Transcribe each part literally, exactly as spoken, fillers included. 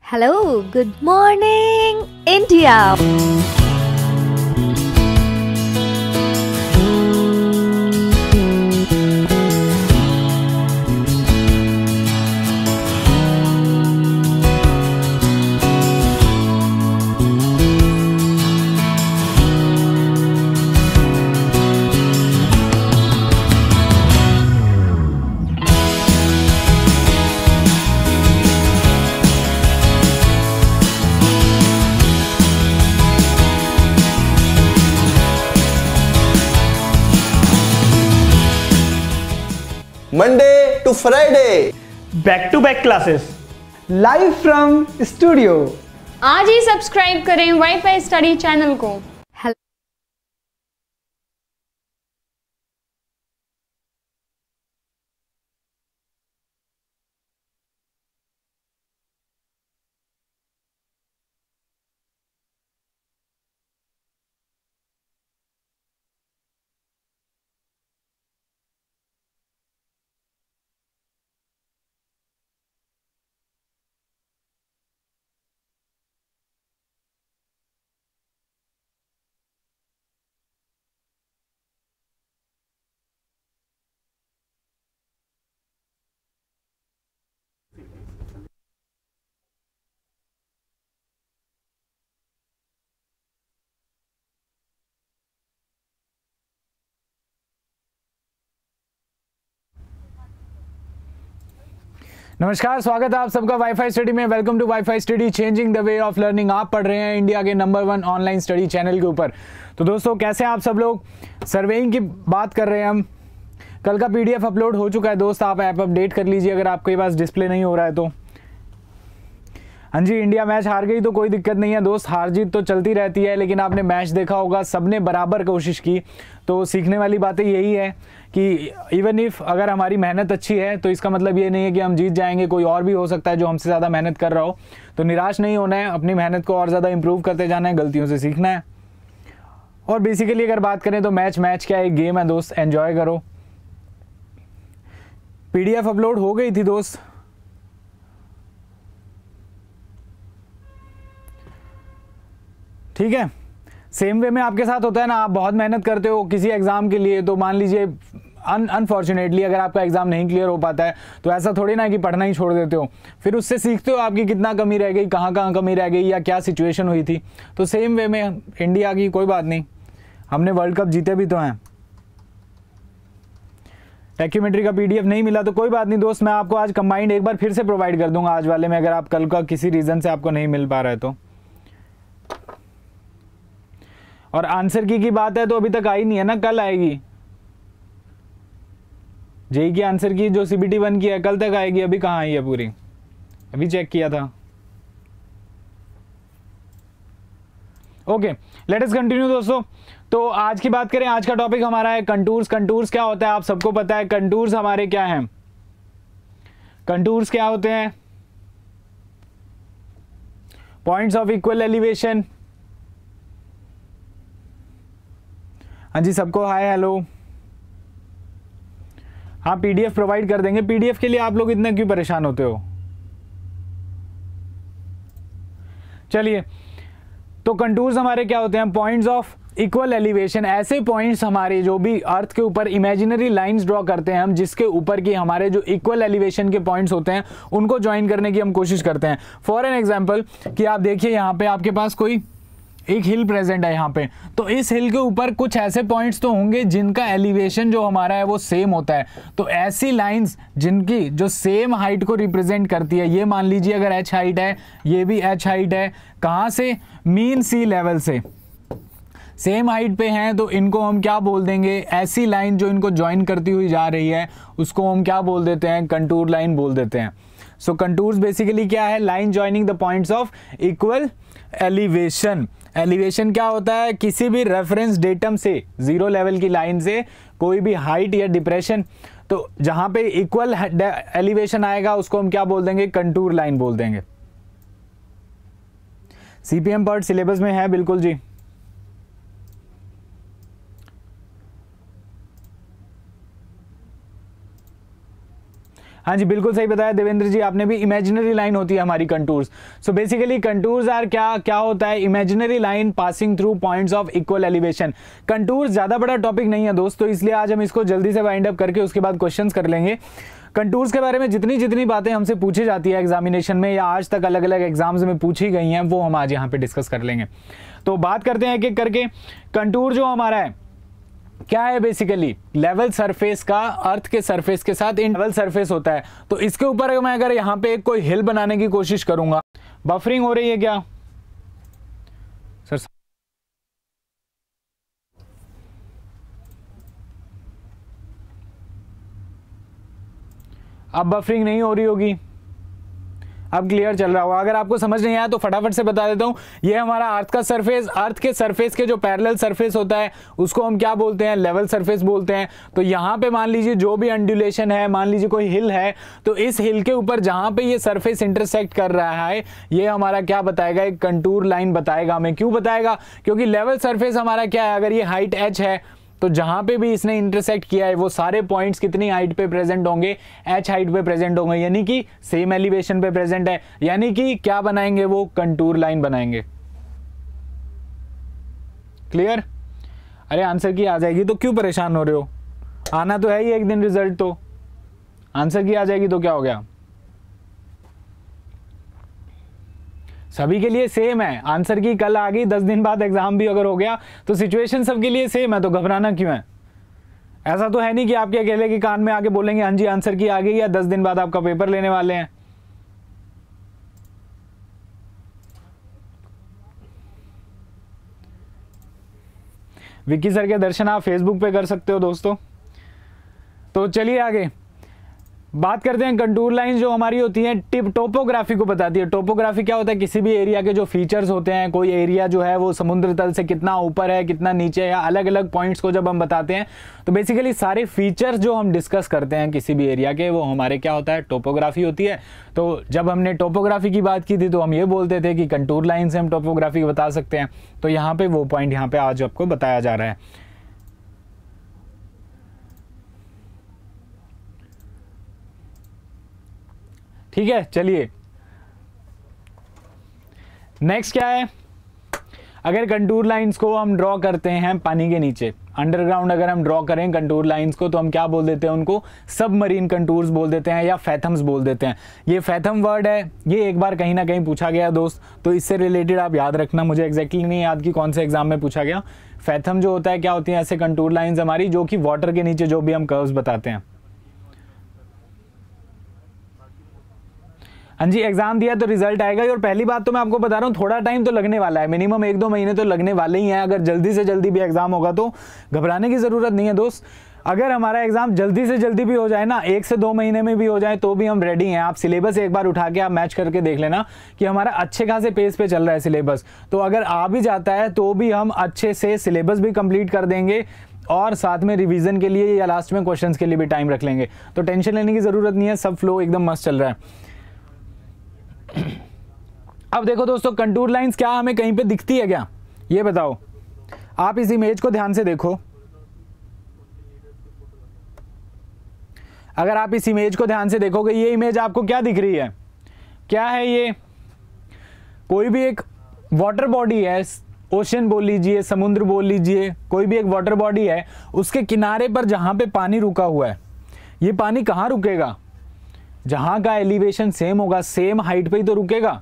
Hello, good morning, India. Monday to Friday, back to back classes live from studio. आज ही subscribe करें WiFi study channel को। नमस्कार, स्वागत है आप सबका वाईफाई स्टडी में। Welcome to WiFi study, changing the way of learning. आप पढ़ रहे हैं इंडिया के number one online study channel के ऊपर। तो दोस्तों, कैसे हैं आप सब लोग? सर्वेइंग की बात कर रहे हैं हम। कल का पीडीएफ अपलोड हो चुका है दोस्त, आप ऐप अपडेट कर लीजिए अगर आपके पास डिस्प्ले नहीं हो रहा है तो। हाँ जी, इंडिया मैच हार गई तो कोई दिक्कत नहीं है दोस्त, हार जीत तो चलती रहती है, लेकिन आपने मैच देखा होगा, सबने बराबर कोशिश की। तो सीखने वाली बातें यही है कि इवन इफ अगर हमारी मेहनत अच्छी है तो इसका मतलब ये नहीं है कि हम जीत जाएंगे। कोई और भी हो सकता है जो हमसे ज़्यादा मेहनत कर रहा हो। तो निराश नहीं होना है, अपनी मेहनत को और ज़्यादा इंप्रूव करते जाना है, गलतियों से सीखना है। और बेसिकली अगर बात करें तो मैच मैच क्या एक गेम है दोस्त, एंजॉय करो। पीडीएफ अपलोड हो गई थी दोस्त, ठीक है। सेम वे में आपके साथ होता है ना, आप बहुत मेहनत करते हो किसी एग्जाम के लिए, तो मान लीजिए अनफॉर्चुनेटली अगर आपका एग्जाम नहीं क्लियर हो पाता है तो ऐसा थोड़ी ना कि पढ़ना ही छोड़ देते हो, फिर उससे सीखते हो आपकी कितना कमी रह गई, कहाँ कहाँ कमी रह गई या क्या सिचुएशन हुई थी। तो सेम वे में इंडिया की कोई बात नहीं, हमने वर्ल्ड कप जीते भी तो हैं। डॉक्यूमेंट्री का पीडीएफ नहीं मिला तो कोई बात नहीं दोस्त, मैं आपको आज कंबाइंड एक बार फिर से प्रोवाइड कर दूंगा आज वाले में, अगर आप कल का किसी रीजन से आपको नहीं मिल पा रहा है तो। और आंसर की की बात है तो अभी तक आई नहीं है ना, कल आएगी। जेई की आंसर की जो सीबीटी वन की है कल तक आएगी, अभी कहाँ आई है पूरी, अभी चेक किया था। ओके, लेट अस कंटिन्यू दोस्तों। तो आज की बात करें, आज का टॉपिक हमारा है कंटूर्स। कंटूर्स क्या होता है आप सबको पता है। कंटूर्स हमारे क्या हैं? कंटूर्स क्या होते हैं? Points of equal elevation. हाँ जी, सबको हाय हेलो। हाँ, पीडीएफ प्रोवाइड कर देंगे। पीडीएफ के लिए आप लोग इतने क्यों परेशान होते हो? चलिए, तो कंटूर्स हमारे क्या होते हैं? Points of equal elevation. ऐसे पॉइंट्स हमारे जो भी अर्थ के ऊपर इमेजिनरी लाइंस ड्रॉ करते हैं हम, जिसके ऊपर की हमारे जो इक्वल एलिवेशन के पॉइंट्स होते हैं उनको ज्वाइन करने की हम कोशिश करते हैं। फॉर एन एग्जांपल कि आप देखिए यहाँ पे आपके पास कोई एक हिल प्रेजेंट है यहाँ पे, तो इस हिल के ऊपर कुछ ऐसे पॉइंट्स तो होंगे जिनका एलिवेशन जो हमारा है वो सेम होता है। तो ऐसी लाइंस जिनकी जो सेम हाइट को रिप्रेजेंट करती है, ये मान लीजिए अगर एच हाइट है, ये भी एच हाइट है, कहाँ से? मीन सी लेवल से, सेम हाइट पे हैं, तो इनको हम क्या बोल देंगे? ऐसी लाइन जो इनको ज्वाइन करती हुई जा रही है उसको हम क्या बोल देते हैं? कंटूर लाइन बोल देते हैं। सो कंटूर्स बेसिकली क्या है? Line joining the points of equal elevation. Elevation क्या होता है? किसी भी रेफरेंस डेटम से, जीरो लेवल की लाइन से कोई भी हाइट या डिप्रेशन, तो जहां पे इक्वल एलिवेशन आएगा उसको हम क्या बोल देंगे? कंटूर लाइन बोल देंगे। सीपीएम पार्ट सिलेबस में है, बिल्कुल जी। हाँ जी, बिल्कुल सही बताया देवेंद्र जी आपने भी, इमेजिनरी लाइन होती है हमारी contours. So basically contours are क्या क्या होता है, imaginary line passing through points of equal elevation. Contours ज़्यादा बड़ा टॉपिक नहीं है दोस्तों, इसलिए आज हम इसको जल्दी से वाइंड अप करके उसके बाद क्वेश्चंस कर लेंगे। कंटूर्स के बारे में जितनी जितनी बातें हमसे पूछी जाती है एग्जामिनेशन में या आज तक अलग अलग एग्जाम्स में पूछी गई हैं, वो हम आज यहाँ पे डिस्कस कर लेंगे। तो बात करते हैं एक एक करके। कंटूर जो हमारा है क्या है, बेसिकली लेवल सरफेस का अर्थ के सरफेस के साथ इन लेवल सरफेस होता है। तो इसके ऊपर मैं अगर यहाँ पे कोई हिल बनाने की कोशिश करूंगा, बफरिंग हो रही है क्या सर? अब बफरिंग नहीं हो रही होगी, अब क्लियर चल रहा होगा। अगर आपको समझ नहीं आया तो फटाफट से बता देता हूं, ये हमारा अर्थ का सरफेस, अर्थ के सरफेस के जो पैरेलल सरफेस होता है उसको हम क्या बोलते हैं, लेवल सरफेस बोलते हैं। तो यहां पे मान लीजिए जो भी अंडुलेशन है, मान लीजिए कोई हिल है, तो इस हिल के ऊपर जहां पे ये सरफेस इंटरसेक्ट कर रहा है, ये हमारा क्या बताएगा, एक कंटूर लाइन बताएगा हमें। क्यों बताएगा? क्योंकि लेवल सरफेस हमारा क्या है, अगर ये हाइट एच है तो जहां पे भी इसने इंटरसेक्ट किया है वो सारे पॉइंट्स कितनी हाइट पे प्रेजेंट होंगे, एच हाइट पे प्रेजेंट होंगे, यानी कि सेम एलिवेशन पे प्रेजेंट है, यानी कि क्या बनाएंगे, वो कंटूर लाइन बनाएंगे। क्लियर? अरे आंसर की आ जाएगी तो क्यों परेशान हो रहे हो, आना तो है ही एक दिन रिजल्ट, तो आंसर की आ जाएगी तो क्या हो गया, सभी के लिए सेम है। आंसर की कल आ गई, दस दिन बाद एग्जाम भी अगर हो गया तो सिचुएशन सबके लिए सेम है, तो घबराना क्यों है? ऐसा तो है नहीं कि आपके अकेले के कान में आके बोलेंगे हाँ जी आंसर की आ गई, या दस दिन बाद आपका पेपर लेने वाले हैं। विक्की सर के दर्शन आप फेसबुक पे कर सकते हो दोस्तों। तो चलिए आगे बात करते हैं। कंटूर लाइन जो हमारी होती है टिप टोपोग्राफी को बताती है। टोपोग्राफी क्या होता है, किसी भी एरिया के जो फीचर्स होते हैं, कोई एरिया जो है वो समुद्र तल से कितना ऊपर है, कितना नीचे है, या अलग अलग पॉइंट्स को जब हम बताते हैं तो बेसिकली सारे फीचर्स जो हम डिस्कस करते हैं किसी भी एरिया के, वो हमारे क्या होता है, टोपोग्राफी होती है। तो जब हमने टोपोग्राफी की बात की थी तो हम ये बोलते थे कि कंटूर लाइन से हम टोपोग्राफी बता सकते हैं। तो यहाँ पे वो पॉइंट यहाँ पे आज आपको बताया जा रहा है। ठीक है, चलिए नेक्स्ट क्या है। अगर कंटूर लाइंस को हम ड्रॉ करते हैं पानी के नीचे, अंडरग्राउंड अगर हम ड्रॉ करें कंटूर लाइंस को, तो हम क्या बोल देते हैं उनको, सबमरीन कंटूर्स बोल देते हैं या फैथम्स बोल देते हैं। ये फैथम वर्ड है, ये एक बार कहीं ना कहीं पूछा गया दोस्त, तो इससे रिलेटेड आप याद रखना। मुझे एग्जैक्टली नहीं याद कि कौन से एग्जाम में पूछा गया। फैथम जो होता है क्या होती है, ऐसे कंटूर लाइंस हमारी जो कि वाटर के नीचे जो भी हम कर्व्स बताते हैं। हाँ जी, एग्जाम दिया तो रिजल्ट आएगा ही। और पहली बात तो मैं आपको बता रहा हूँ, थोड़ा टाइम तो लगने वाला है, मिनिमम एक दो महीने तो लगने वाले ही हैं। अगर जल्दी से जल्दी भी एग्जाम होगा तो घबराने की जरूरत नहीं है दोस्त। अगर हमारा एग्जाम जल्दी से जल्दी भी हो जाए ना, एक से दो महीने में भी हो जाए, तो भी हम रेडी हैं। आप सिलेबस एक बार उठा के आप मैच करके देख लेना कि हमारा अच्छे खासे पेस पे चल रहा है सिलेबस। तो अगर आ भी जाता है तो भी हम अच्छे से सिलेबस भी कंप्लीट कर देंगे और साथ में रिवीजन के लिए या लास्ट में क्वेश्चंस के लिए भी टाइम रख लेंगे। तो टेंशन लेने की जरूरत नहीं है, सब फ्लो एकदम मस्त चल रहा है। अब देखो दोस्तों, कंटूर लाइंस क्या हमें कहीं पे दिखती है क्या, ये बताओ। आप इस इमेज को ध्यान से देखो, अगर आप इस इमेज को ध्यान से देखोगे, ये इमेज आपको क्या दिख रही है, क्या है ये, कोई भी एक वाटर बॉडी है, ओशन बोल लीजिए, समुद्र बोल लीजिए, कोई भी एक वाटर बॉडी है, उसके किनारे पर जहां पे पानी रुका हुआ है, ये पानी कहां रुकेगा, जहां का एलिवेशन सेम होगा, सेम हाइट पे ही तो रुकेगा।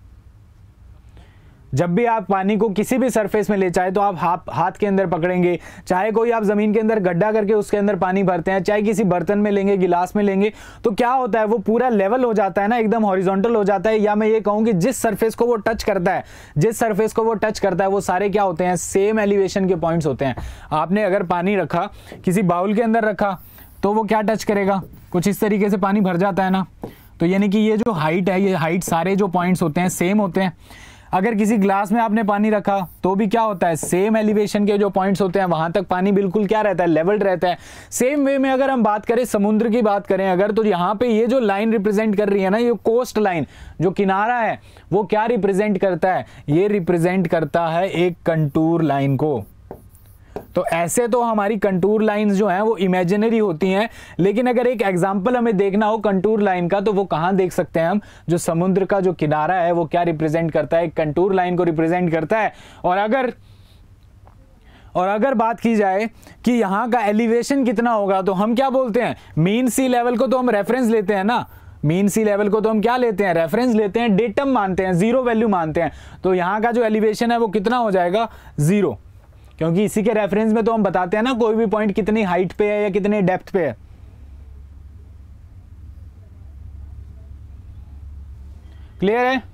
जब भी आप पानी को किसी भी सरफेस में ले, चाहे तो आप हाथ हाथ के अंदर पकड़ेंगे, चाहे कोई आप जमीन के अंदर गड्ढा करके उसके अंदर पानी भरते हैं, चाहे किसी बर्तन में लेंगे, गिलास में लेंगे, तो क्या होता है, वो पूरा लेवल हो जाता है ना, एकदम हॉरिजॉन्टल हो जाता है। या मैं ये कहूँ कि जिस सरफेस को वो टच करता है, जिस सरफेस को वो टच करता है, वो सारे क्या होते हैं, सेम एलिवेशन के पॉइंट्स होते हैं। आपने अगर पानी रखा, किसी बाउल के अंदर रखा, तो वो क्या टच करेगा, कुछ इस तरीके से पानी भर जाता है ना। तो यानी कि ये जो हाइट है, ये हाइट सारे जो पॉइंट्स होते हैं सेम होते हैं। अगर किसी ग्लास में आपने पानी रखा तो भी क्या होता है, सेम एलिवेशन के जो पॉइंट्स होते हैं वहां तक पानी बिल्कुल क्या रहता है, लेवल्ड रहता है। सेम वे में अगर हम बात करें, समुद्र की बात करें अगर, तो यहाँ पे ये जो लाइन रिप्रेजेंट कर रही है ना, ये कोस्ट लाइन, जो किनारा है, वो क्या रिप्रेजेंट करता है, ये रिप्रेजेंट करता है एक कंटूर लाइन को। तो ऐसे तो हमारी कंटूर लाइंस जो हैं वो इमेजिनरी होती हैं, लेकिन अगर एक एग्जांपल हमें देखना हो कंटूर लाइन का तो वो कहां देख सकते हैं हम, जो समुद्र का जो किनारा है वो क्या रिप्रेजेंट करता है, कंटूर लाइन को रिप्रेजेंट करता है। और अगर और अगर बात की जाए कि यहाँ का एलिवेशन कितना होगा तो हम क्या बोलते हैं, मीन सी लेवल को तो हम रेफरेंस लेते हैं ना, मीन सी लेवल को तो हम क्या लेते हैं, रेफरेंस लेते हैं, डेटम मानते हैं, जीरो वैल्यू मानते हैं। तो यहाँ का जो एलिवेशन है वो कितना हो जाएगा, जीरो, क्योंकि इसी के रेफरेंस में तो हम बताते हैं ना कोई भी पॉइंट कितनी हाइट पे है या कितने डेप्थ पे है। क्लियर है?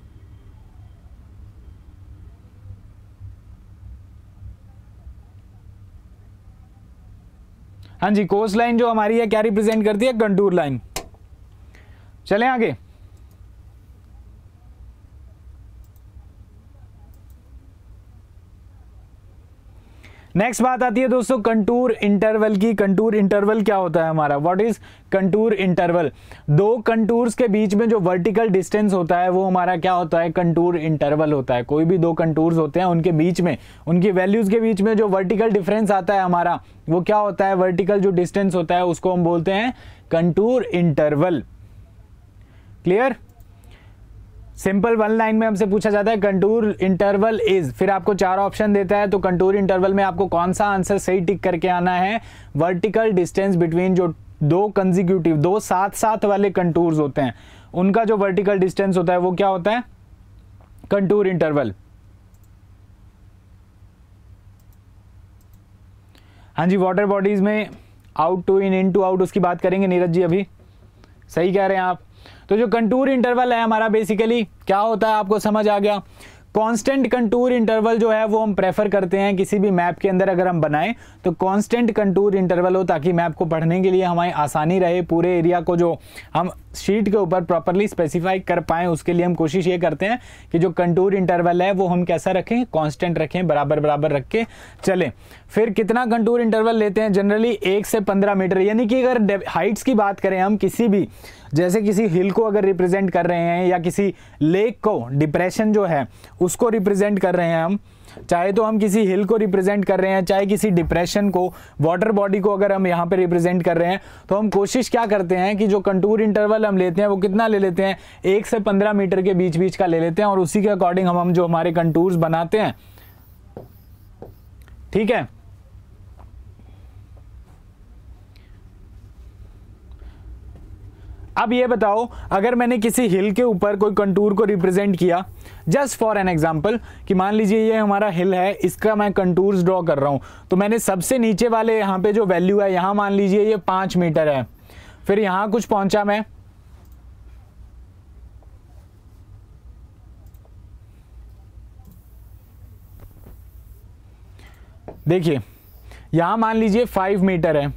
हाँ जी, कोस्ट लाइन जो हमारी है क्या रिप्रेजेंट करती है, कंटूर लाइन। चलें आगे। नेक्स्ट बात आती है दोस्तों कंटूर इंटरवल की। कंटूर इंटरवल क्या होता है हमारा, व्हाट इज कंटूर इंटरवल। दो कंटूर्स के बीच में जो वर्टिकल डिस्टेंस होता है वो हमारा क्या होता है, कंटूर इंटरवल होता है। कोई भी दो कंटूर्स होते हैं उनके बीच में, उनकी वैल्यूज के बीच में जो वर्टिकल डिफरेंस आता है हमारा वो क्या होता है, वर्टिकल जो डिस्टेंस होता है उसको हम बोलते हैं contour interval. Clear? Simple one line में हमसे पूछा जाता है कंटूर इंटरवल इज, फिर आपको चार ऑप्शन देता है, तो कंटूर इंटरवल में आपको कौन सा आंसर सही टिक करके आना है, वर्टिकल डिस्टेंस बिटवीन जो दो कंसेक्यूटिव, दो साथ साथ वाले कंटूर्स होते हैं उनका जो वर्टिकल डिस्टेंस होता है वो क्या होता है, कंटूर इंटरवल। हाँ जी, वाटर बॉडीज में out to in, in to out, उसकी बात करेंगे नीरज जी अभी। सही कह रहे हैं आप। तो जो कंटूर इंटरवल है हमारा बेसिकली क्या होता है, आपको समझ आ गया। कांस्टेंट कंटूर इंटरवल जो है वो हम प्रेफर करते हैं किसी भी मैप के अंदर अगर हम बनाएं तो कांस्टेंट कंटूर इंटरवल हो, ताकि मैप को पढ़ने के लिए हमारी आसानी रहे, पूरे एरिया को जो हम शीट के ऊपर प्रॉपर्ली स्पेसिफाई कर पाएं उसके लिए हम कोशिश ये करते हैं कि जो कंटूर इंटरवल है वो हम कैसा रखें, कांस्टेंट रखें, बराबर बराबर रख के चलें। फिर कितना कंटूर इंटरवल लेते हैं, जनरली एक से पंद्रह मीटर, यानी कि अगर हाइट्स की बात करें हम किसी भी, जैसे किसी हिल को अगर रिप्रेजेंट कर रहे हैं या किसी लेक को, डिप्रेशन जो है उसको रिप्रेजेंट कर रहे हैं हम, चाहे तो हम किसी हिल को रिप्रेजेंट कर रहे हैं चाहे किसी डिप्रेशन को, वाटर बॉडी को अगर हम यहाँ पे रिप्रेजेंट कर रहे हैं, तो हम कोशिश क्या करते हैं कि जो कंटूर इंटरवल हम लेते हैं वो कितना ले लेते हैं, एक से पंद्रह मीटर के बीच बीच का ले लेते हैं, और उसी के अकॉर्डिंग हम हम जो हमारे कंटूर्स बनाते हैं। ठीक है, अब ये बताओ, अगर मैंने किसी हिल के ऊपर कोई कंटूर को रिप्रेजेंट किया, जस्ट फॉर एन एग्जांपल, कि मान लीजिए ये हमारा हिल है, इसका मैं कंटूर्स ड्रॉ कर रहा हूं, तो मैंने सबसे नीचे वाले यहाँ पे जो वैल्यू है, यहाँ मान लीजिए ये पांच मीटर है, फिर यहाँ कुछ पहुंचा मैं, देखिए यहां मान लीजिए फाइव मीटर है,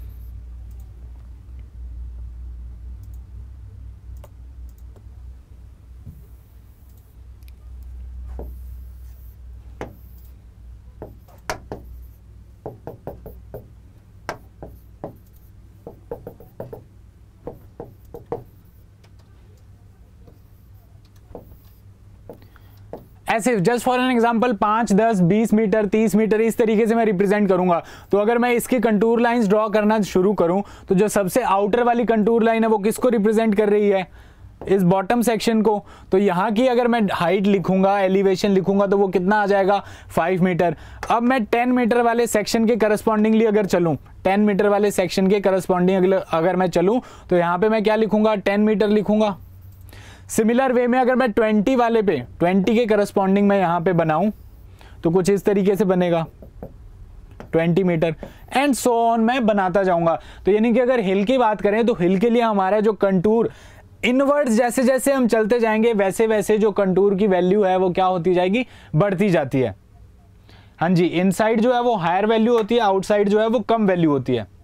ऐसे जस्ट फॉर एन एग्जांपल पाँच, दस, बीस मीटर, तीस मीटर इस तरीके से मैं रिप्रेजेंट करूंगा। तो अगर मैं इसकी कंटूर लाइंस ड्रॉ करना शुरू करूं तो जो सबसे आउटर वाली कंटूर लाइन है वो किसको रिप्रेजेंट कर रही है, इस बॉटम सेक्शन को। तो यहाँ की अगर मैं हाइट लिखूंगा, एलिवेशन लिखूंगा, तो वो कितना आ जाएगा, फाइव मीटर। अब मैं टेन मीटर वाले सेक्शन के करस्पॉन्डिंगली अगर चलूं, टेन मीटर वाले सेक्शन के करस्पॉन्डिंग अगर मैं चलूं तो यहाँ पे मैं क्या लिखूंगा, टेन मीटर लिखूंगा। सिमिलर वे में अगर मैं ट्वेंटी वाले पे, ट्वेंटी के करस्पॉन्डिंग में यहाँ पे बनाऊं तो कुछ इस तरीके से बनेगा, twenty metre, and so on मैं बनाता जाऊंगा। तो यानी कि अगर हिल की बात करें तो हिल के लिए हमारा जो कंटूर इनवर्ड्स जैसे जैसे हम चलते जाएंगे वैसे वैसे जो कंटूर की वैल्यू है वो क्या होती जाएगी, बढ़ती जाती है। हाँ जी, इनसाइड जो है वो हायर वैल्यू होती है, आउटसाइड जो है वो कम वैल्यू होती है।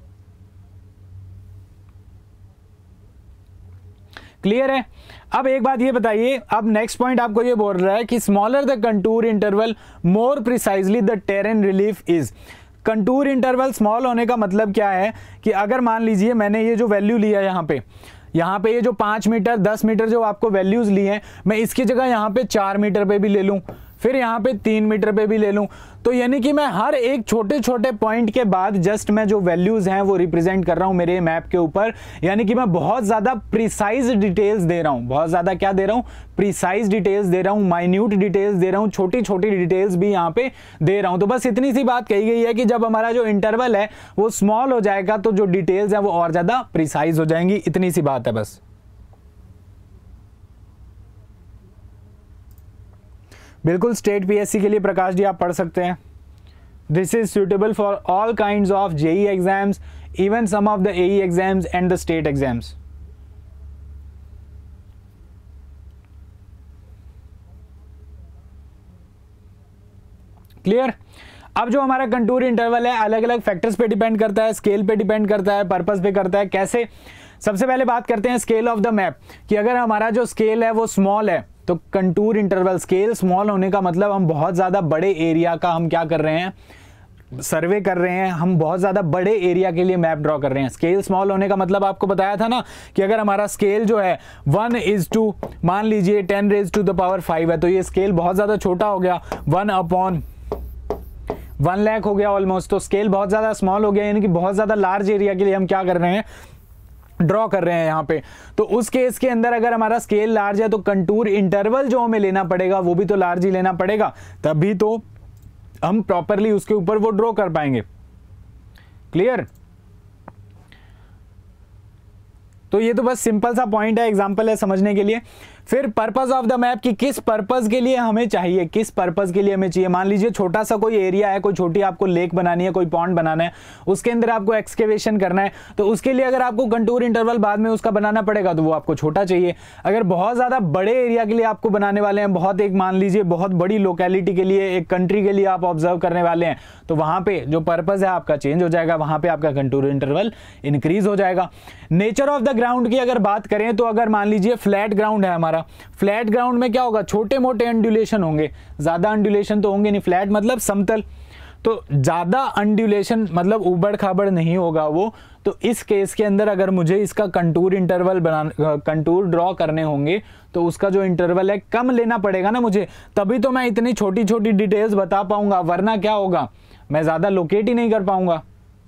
क्लियर है? अब एक बात ये बताइए, अब नेक्स्ट पॉइंट आपको ये बोल रहा है कि smaller the contour interval more precisely the terrain relief is. Contour interval small होने का मतलब क्या है कि अगर मान लीजिए मैंने ये जो वैल्यू लिया यहाँ पे, यहाँ पे ये जो पाँच मीटर, दस मीटर जो आपको वैल्यूज ली हैं, मैं इसकी जगह यहाँ पे चार मीटर पे भी ले लूँ, फिर यहाँ पे तीन मीटर पे भी ले लूँ, तो यानी कि मैं हर एक छोटे छोटे पॉइंट के बाद जस्ट मैं जो वैल्यूज़ हैं वो रिप्रेजेंट कर रहा हूँ मेरे मैप के ऊपर। यानी कि मैं बहुत ज़्यादा प्रिसाइज डिटेल्स दे रहा हूँ, बहुत ज़्यादा क्या दे रहा हूँ, प्रिसाइज डिटेल्स दे रहा हूँ, माइन्यूट डिटेल्स दे रहा हूँ, छोटी छोटी डिटेल्स भी यहाँ पे दे रहा हूँ। तो बस इतनी सी बात कही गई है कि जब हमारा जो इंटरवल है वो स्मॉल हो जाएगा तो जो डिटेल्स है वो और ज़्यादा प्रिसाइज हो जाएंगी, इतनी सी बात है बस। बिल्कुल स्टेट पीएससी के लिए प्रकाश जी आप पढ़ सकते हैं। This is suitable for all kinds of JE exams, even some of the AE exams and the state exams. Clear. अब जो हमारा कंटूर इंटरवल है अलग अलग फैक्टर्स पे डिपेंड करता है, स्केल पे डिपेंड करता है, पर्पस पे करता है। कैसे? सबसे पहले बात करते हैं स्केल ऑफ द मैप कि अगर हमारा जो स्केल है वो स्मॉल है तो कंटूर इंटरवल, स्केल स्मॉल होने का मतलब हम बहुत ज़्यादा बड़े एरिया का हम क्या कर रहे हैं, सर्वे कर रहे हैं, हम बहुत ज़्यादा बड़े एरिया के लिए मैप ड्रॉ कर रहे हैं। स्केल स्मॉल होने का मतलब आपको बताया था ना कि अगर हमारा स्केल जो है वन इज टू मान लीजिए ten raise to the power five है तो ये स्केल बहुत ज़्यादा छोटा हो गया, वन अपॉन वन लाख हो गया ऑलमोस्ट, तो स्केल बहुत ज़्यादा स्मॉल हो गया। यानी कि बहुत ज़्यादा लार्ज एरिया के लिए हम क्या कर रहे हैं, ड्रॉ कर रहे हैं यहाँ पे। तो उस केस के अंदर अगर हमारा स्केल लार्ज है तो कंटूर इंटरवल जो हमें लेना पड़ेगा वो भी तो लार्ज ही लेना पड़ेगा, तभी तो हम प्रॉपरली उसके ऊपर वो ड्रॉ कर पाएंगे। क्लियर। तो ये तो बस सिंपल सा पॉइंट है, एग्जांपल है समझने के लिए। फिर पर्पस ऑफ द मैप कि किस पर्पस के लिए हमें चाहिए, किस पर्पस के लिए हमें चाहिए। मान लीजिए छोटा सा कोई एरिया है, कोई छोटी आपको लेक बनानी है, कोई पॉन्ड बनाना है, उसके अंदर आपको एक्सकेवेशन करना है, तो उसके लिए अगर आपको कंटूर इंटरवल बाद में उसका बनाना पड़ेगा तो वो आपको छोटा चाहिए। अगर बहुत ज़्यादा बड़े एरिया के लिए आपको बनाने वाले हैं, बहुत एक मान लीजिए बहुत बड़ी लोकेलिटी के लिए, एक कंट्री के लिए आप ऑब्जर्व करने वाले हैं, तो वहाँ पे जो पर्पस है आपका चेंज हो जाएगा, वहाँ पे आपका कंटूर इंटरवल इंक्रीज हो जाएगा। नेचर ऑफ द ग्राउंड की अगर बात करें तो अगर मान लीजिए फ्लैट ग्राउंड है हमारा, फ्लैट ग्राउंड में क्या होगा, छोटे मोटे अंडुलेशन होंगे, ज्यादा अंडुलेशन तो होंगे नहीं। फ्लैट मतलब समतल, तो ज्यादा अंडुलेशन मतलब उबड़ खाबड़ नहीं होगा वो। तो इस केस के अंदर अगर मुझे इसका कंटूर इंटरवल बना कंटूर ड्रॉ करने होंगे तो उसका जो इंटरवल है कम लेना पड़ेगा ना मुझे, तभी तो मैं इतनी छोटी छोटी डिटेल्स बता पाऊंगा, वरना क्या होगा, मैं ज्यादा लोकेट ही नहीं कर पाऊंगा।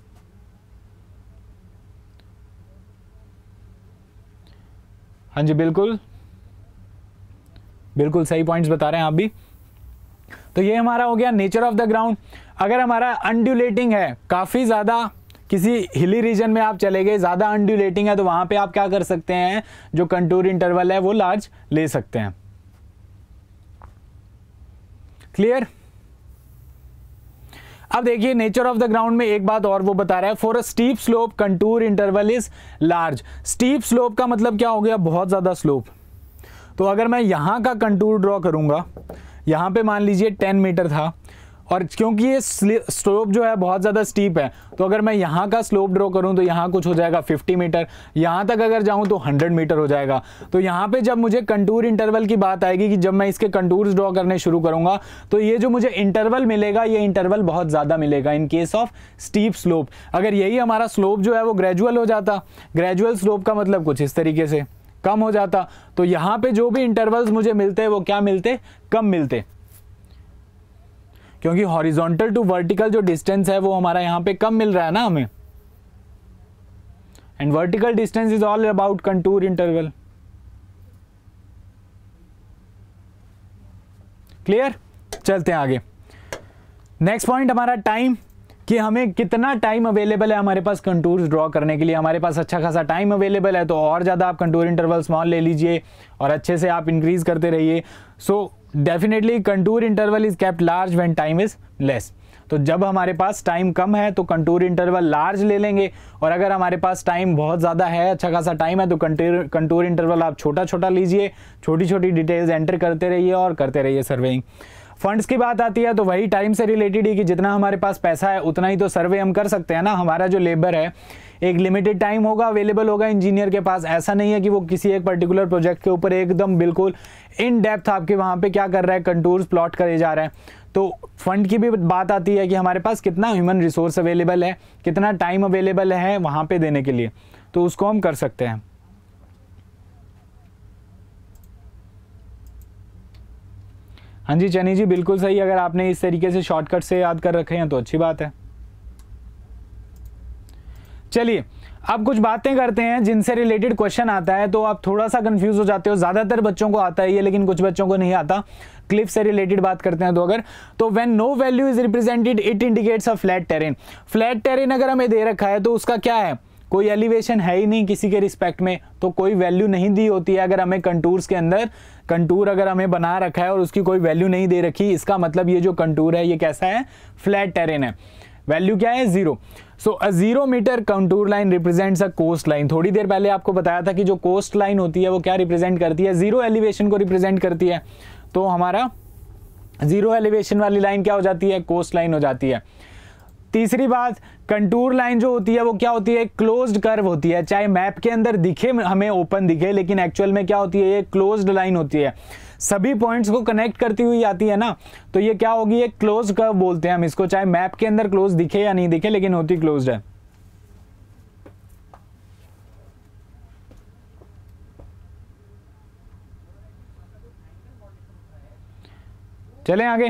हाँ जी बिल्कुल बिल्कुल सही पॉइंट्स बता रहे हैं आप भी। तो ये हमारा हो गया नेचर ऑफ द ग्राउंड। अगर हमारा अंड्यूलेटिंग है, काफ़ी ज़्यादा किसी हिली रीजन में आप चले गए, ज़्यादा अंड्यूलेटिंग है, तो वहाँ पे आप क्या कर सकते हैं, जो कंटूर इंटरवल है वो लार्ज ले सकते हैं। क्लियर। अब देखिए नेचर ऑफ द ग्राउंड में एक बात और वो बता रहा है, for a steep slope contour interval is large. Steep slope का मतलब क्या हो गया, बहुत ज़्यादा स्लोप। तो अगर मैं यहाँ का कंटूर ड्रॉ करूँगा, यहाँ पे मान लीजिए टेन मीटर था, और क्योंकि ये स्लोप जो है बहुत ज़्यादा स्टीप है, तो अगर मैं यहाँ का स्लोप ड्रॉ करूँ तो यहाँ कुछ हो जाएगा फिफ्टी मीटर, यहाँ तक अगर जाऊँ तो हंड्रेड मीटर हो जाएगा। तो यहाँ पे जब मुझे कंटूर इंटरवल की बात आएगी कि जब मैं इसके कंटूर्स ड्रॉ करने शुरू करूँगा तो ये जो मुझे इंटरवल मिलेगा, ये इंटरवल बहुत ज़्यादा मिलेगा in case of steep slope. अगर यही हमारा स्लोप जो है वो ग्रेजुअल हो जाता, ग्रेजुअल स्लोप का मतलब कुछ इस तरीके से कम हो जाता, तो यहाँ पे जो भी इंटरवल्स मुझे मिलते हैं वो क्या मिलते, कम मिलते, क्योंकि हॉरिजॉन्टल टू वर्टिकल जो डिस्टेंस है वो हमारा यहाँ पे कम मिल रहा है ना हमें। And vertical distance is all about contour interval. Clear. चलते हैं आगे। नेक्स्ट पॉइंट हमारा टाइम, कि हमें कितना टाइम अवेलेबल है हमारे पास कंटूर्स ड्रॉ करने के लिए। हमारे पास अच्छा खासा टाइम अवेलेबल है तो और ज़्यादा आप कंटूर इंटरवल स्मॉल ले लीजिए और अच्छे से आप इंक्रीज करते रहिए। So definitely contour interval is kept large when time is less. तो जब हमारे पास टाइम कम है तो कंटूर इंटरवल लार्ज ले लेंगे, और अगर हमारे पास टाइम बहुत ज़्यादा है, अच्छा खासा टाइम है, तो कंटूर कंटूर इंटरवल आप छोटा छोटा लीजिए, छोटी छोटी डिटेल्स एंटर करते रहिए और करते रहिए सर्वेइंग। फंड्स की बात आती है तो वही टाइम से रिलेटेड ही कि जितना हमारे पास पैसा है उतना ही तो सर्वे हम कर सकते हैं ना। हमारा जो लेबर है एक लिमिटेड टाइम होगा, अवेलेबल होगा इंजीनियर के पास। ऐसा नहीं है कि वो किसी एक पर्टिकुलर प्रोजेक्ट के ऊपर एकदम बिल्कुल इन डेप्थ आपके वहाँ पे क्या कर रहा है, कंटूर्स प्लॉट करे जा रहा है। तो फंड की भी बात आती है कि हमारे पास कितना ह्यूमन रिसोर्स अवेलेबल है, कितना टाइम अवेलेबल है वहाँ पे देने के लिए, तो उसको हम कर सकते हैं। हाँ जी चनी जी बिल्कुल सही, अगर आपने इस तरीके से शॉर्टकट से याद कर रखे हैं तो अच्छी बात है। चलिए अब कुछ बातें करते हैं जिनसे रिलेटेड क्वेश्चन आता है, तो आप थोड़ा सा कंफ्यूज हो जाते हो, ज्यादातर बच्चों को आता है ये, लेकिन कुछ बच्चों को नहीं आता। क्लिफ से रिलेटेड बात करते हैं तो अगर तो when no value is represented it indicates a flat terrain. Flat terrain अगर हमें दे रखा है तो उसका क्या है, कोई एलिवेशन है ही नहीं किसी के रिस्पेक्ट में, तो कोई वैल्यू नहीं दी होती है। अगर हमें कंटूर्स के अंदर कंटूर अगर हमें बना रखा है और उसकी कोई वैल्यू नहीं दे रखी, इसका मतलब ये जो कंटूर है ये कैसा है, फ्लैट टेरेन है। वैल्यू क्या है, zero. So a zero metre contour line represents a coastline. थोड़ी देर पहले आपको बताया था कि जो कोस्ट लाइन होती है वो क्या रिप्रेजेंट करती है, जीरो एलिवेशन को रिप्रेजेंट करती है। तो हमारा जीरो एलिवेशन वाली लाइन क्या हो जाती है, कोस्ट लाइन हो जाती है। तीसरी बात, कंटूर लाइन जो होती है वो क्या होती है, क्लोज्ड कर्व होती है। चाहे मैप के अंदर दिखे हमें ओपन दिखे, लेकिन एक्चुअल में क्या होती है, ये क्लोज्ड लाइन होती है, सभी पॉइंट्स को कनेक्ट करती हुई आती है ना, तो ये क्या होगी, एक क्लोज्ड कर्व बोलते हैं हम इसको। चाहे मैप के अंदर क्लोज दिखे या नहीं दिखे, लेकिन होती क्लोज्ड है। चलें आगे।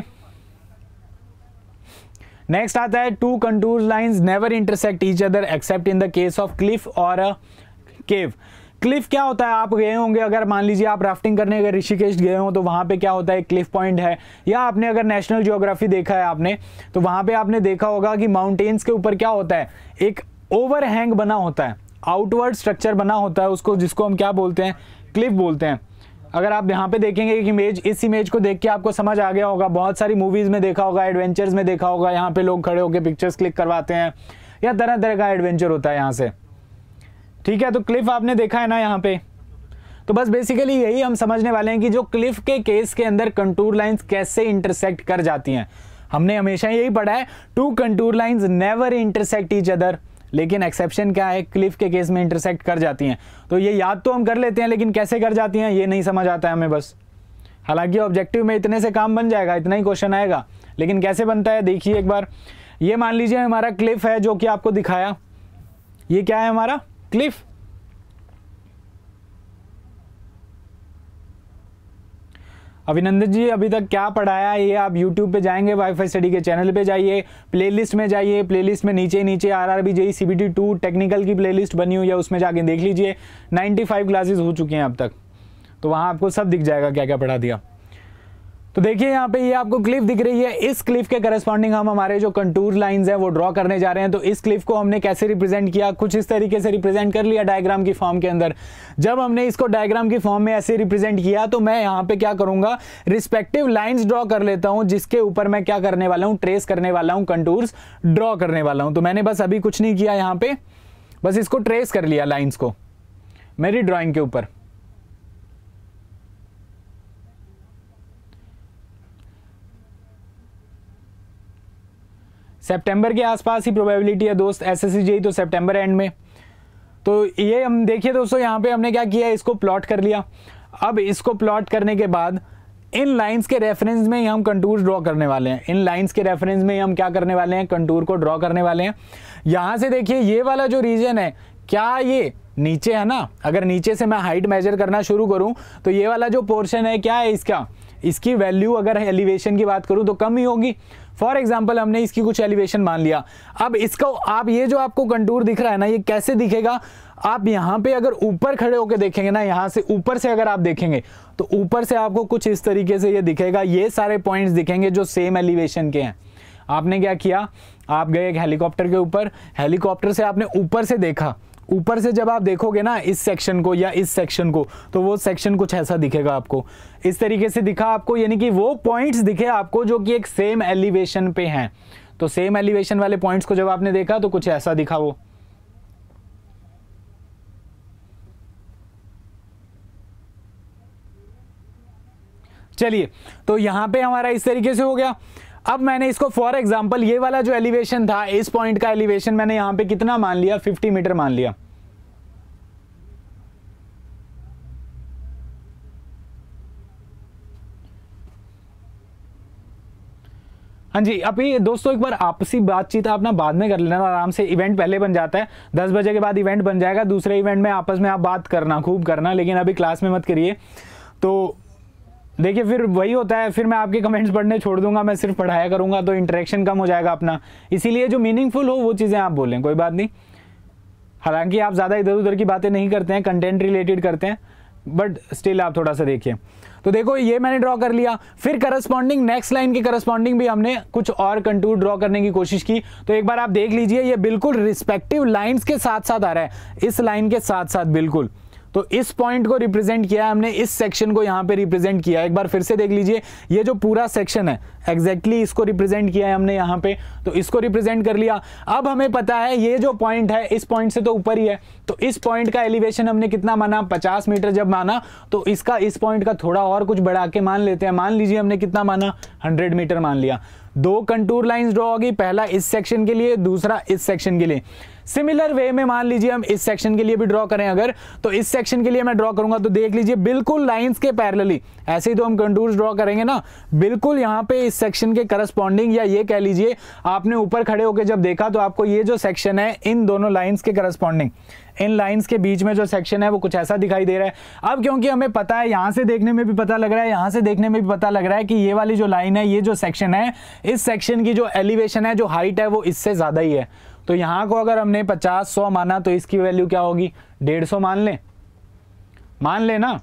नेक्स्ट आता है two contour lines never intersect each other except in the case of cliff और अ केव। क्लिफ क्या होता है, आप गए होंगे, अगर मान लीजिए आप राफ्टिंग करने अगर ऋषिकेश गए हो तो वहां पे क्या होता है, क्लिफ पॉइंट है। या आपने अगर नेशनल ज्योग्राफी देखा है आपने, तो वहां पे आपने देखा होगा कि माउंटेन्स के ऊपर क्या होता है, एक ओवरहैंग बना होता है, आउटवर्ड स्ट्रक्चर बना होता है उसको, जिसको हम क्या बोलते हैं, क्लिफ बोलते हैं। अगर आप यहाँ पे देखेंगे एक इमेज, इस इमेज को देख के आपको समझ आ गया होगा, बहुत सारी मूवीज में देखा होगा, एडवेंचर्स में देखा होगा, यहाँ पे लोग खड़े होकर पिक्चर्स क्लिक करवाते हैं, या तरह तरह का एडवेंचर होता है यहाँ से, ठीक है। तो क्लिफ आपने देखा है ना यहाँ पे। तो बस बेसिकली यही हम समझने वाले हैं कि जो क्लिफ के केस के अंदर कंटूर लाइंस कैसे इंटरसेक्ट कर जाती हैं। हमने हमेशा यही पढ़ा है, two contour lines never intersect each other, लेकिन एक्सेप्शन क्या है, क्लिफ के केस में इंटरसेक्ट कर जाती हैं। तो ये याद तो हम कर लेते हैं, लेकिन कैसे कर जाती हैं ये नहीं समझ आता है हमें बस। हालांकि ऑब्जेक्टिव में इतने से काम बन जाएगा, इतना ही क्वेश्चन आएगा, लेकिन कैसे बनता है देखिए एक बार। ये मान लीजिए हमारा क्लिफ है जो कि आपको दिखाया, ये क्या है हमारा क्लिफ। अभिनंदन जी अभी तक क्या पढ़ाया ये आप YouTube पे जाएंगे, वाईफाई स्टडी के चैनल पे जाइए, प्लेलिस्ट में जाइए, प्लेलिस्ट में नीचे नीचे RRB JE CBT two technical की प्लेलिस्ट बनी हुई है, उसमें जाके देख लीजिए। पचानवे क्लासेस हो चुकी हैं अब तक, तो वहाँ आपको सब दिख जाएगा क्या क्या पढ़ा दिया। तो देखिए यहाँ पे ये आपको क्लिफ दिख रही है, इस क्लिफ के करस्पॉन्डिंग हम हमारे जो कंटूर लाइंस हैं वो ड्रॉ करने जा रहे हैं। तो इस क्लिफ को हमने कैसे रिप्रेजेंट किया, कुछ इस तरीके से रिप्रेजेंट कर लिया डायग्राम की फॉर्म के अंदर। जब हमने इसको डायग्राम की फॉर्म में ऐसे रिप्रेजेंट किया, तो मैं यहाँ पे क्या करूंगा, रिस्पेक्टिव लाइंस ड्रॉ कर लेता हूँ, जिसके ऊपर मैं क्या करने वाला हूँ, ट्रेस करने वाला हूँ, कंटूर्स ड्रॉ करने वाला हूँ। तो मैंने बस अभी कुछ नहीं किया यहाँ पे, बस इसको ट्रेस कर लिया लाइन्स को मेरी ड्रॉइंग के ऊपर। सितंबर के आसपास ही प्रोबेबिलिटी है दोस्त, एसएससी जेईई तो सितंबर एंड में। तो ये हम देखिए दोस्तों, यहाँ पे हमने क्या किया, इसको प्लॉट कर लिया। अब इसको प्लॉट करने के बाद इन लाइंस के रेफरेंस में ही हम कंटूर ड्रॉ करने वाले हैं। इन लाइंस के रेफरेंस में ही हम क्या करने वाले हैं, कंटूर को ड्रॉ करने वाले हैं। यहाँ से देखिए ये वाला जो रीजन है, क्या ये नीचे है ना, अगर नीचे से मैं हाइट मेजर करना शुरू करूं तो ये वाला जो पोर्शन है क्या है इसका, इसकी वैल्यू अगर एलिवेशन की बात करूं तो कम ही होगी। फॉर एग्जाम्पल हमने इसकी कुछ एलिवेशन मान लिया। अब इसको आप ये जो आपको कंटूर दिख रहा है ना, ये कैसे दिखेगा, आप यहाँ पे अगर ऊपर खड़े होकर देखेंगे ना, यहाँ से ऊपर से अगर आप देखेंगे तो ऊपर से आपको कुछ इस तरीके से ये दिखेगा। ये सारे पॉइंट्स दिखेंगे जो सेम एलिवेशन के हैं। आपने क्या किया, आप गए एक हेलीकॉप्टर के ऊपर, हेलीकॉप्टर से आपने ऊपर से देखा, ऊपर से जब आप देखोगे ना इस सेक्शन को या इस सेक्शन को, तो वो सेक्शन कुछ ऐसा दिखेगा आपको, इस तरीके से दिखा आपको, यानी कि वो पॉइंट्स दिखे आपको जो कि एक सेम एलिवेशन पे हैं। तो सेम एलिवेशन वाले पॉइंट्स को जब आपने देखा तो कुछ ऐसा दिखा वो। चलिए, तो यहां पे हमारा इस तरीके से हो गया। अब मैंने इसको फॉर एग्जांपल ये वाला जो एलिवेशन था, इस पॉइंट का एलिवेशन मैंने यहां पे कितना मान लिया, पचास मीटर मान लिया। हाँ जी, अभी दोस्तों एक बार आपसी बातचीत आप ना बाद में कर लेना आराम से, इवेंट पहले बन जाता है, दस बजे के बाद इवेंट बन जाएगा। दूसरे इवेंट में आपस में आप बात करना, खूब करना, लेकिन अभी क्लास में मत करिए। तो देखिए फिर वही होता है, फिर मैं आपके कमेंट्स पढ़ने छोड़ दूंगा, मैं सिर्फ पढ़ाया करूंगा तो इंटरेक्शन कम हो जाएगा अपना। इसीलिए जो मीनिंगफुल हो वो चीज़ें आप बोलें, कोई बात नहीं। हालांकि आप ज़्यादा इधर उधर की बातें नहीं करते हैं, कंटेंट रिलेटेड करते हैं, बट स्टिल आप थोड़ा सा देखिए। तो देखो ये मैंने ड्रॉ कर लिया, फिर करस्पॉन्डिंग नेक्स्ट लाइन के करस्पॉन्डिंग भी हमने कुछ और कंटूर ड्रॉ करने की कोशिश की। तो एक बार आप देख लीजिए, ये बिल्कुल रिस्पेक्टिव लाइंस के साथ साथ आ रहा है, इस लाइन के साथ साथ बिल्कुल। तो इस पॉइंट को रिप्रेजेंट किया हमने, इस सेक्शन को यहाँ पे रिप्रेजेंट किया। एक बार फिर से देख लीजिए, ये जो पूरा सेक्शन है एग्जैक्टली इसको रिप्रेजेंट किया है हमने यहाँ पे, तो इसको रिप्रेजेंट कर लिया। अब हमें पता है ये जो पॉइंट है इस पॉइंट से तो ऊपर ही है, तो इस पॉइंट का एलिवेशन हमने कितना माना, पचास मीटर जब माना, तो इसका इस पॉइंट का थोड़ा और कुछ बढ़ा के मान लेते हैं। मान लीजिए हमने कितना माना, हंड्रेड मीटर मान लिया। दो कंटूर लाइंस ड्रॉ होगी, पहला इस सेक्शन के लिए, दूसरा इस सेक्शन के लिए। सिमिलर वे में मान लीजिए हम इस सेक्शन के लिए भी ड्रॉ करें अगर, तो इस सेक्शन के लिए मैं ड्रॉ करूंगा तो देख लीजिए बिल्कुल लाइंस के पैरेलली, ऐसे ही तो हम कंटूर्स ड्रॉ करेंगे ना, बिल्कुल यहाँ पे इस सेक्शन के करस्पॉन्डिंग, या ये कह लीजिए आपने ऊपर खड़े होकर जब देखा तो आपको ये जो सेक्शन है इन दोनों लाइंस के करस्पॉन्डिंग, इन लाइंस के बीच में जो सेक्शन है वो कुछ ऐसा दिखाई दे रहा है। अब क्योंकि हमें पता है, यहां से देखने में भी पता लग रहा है, यहां से देखने में भी पता लग रहा है कि ये वाली जो लाइन है, ये जो सेक्शन है, इस सेक्शन की जो एलिवेशन है, जो हाइट है, वो इससे ज्यादा ही है। तो यहां को अगर हमने पचास सौ माना तो इसकी वैल्यू क्या होगी, डेढ़ सौ मान लें, मान लें ना,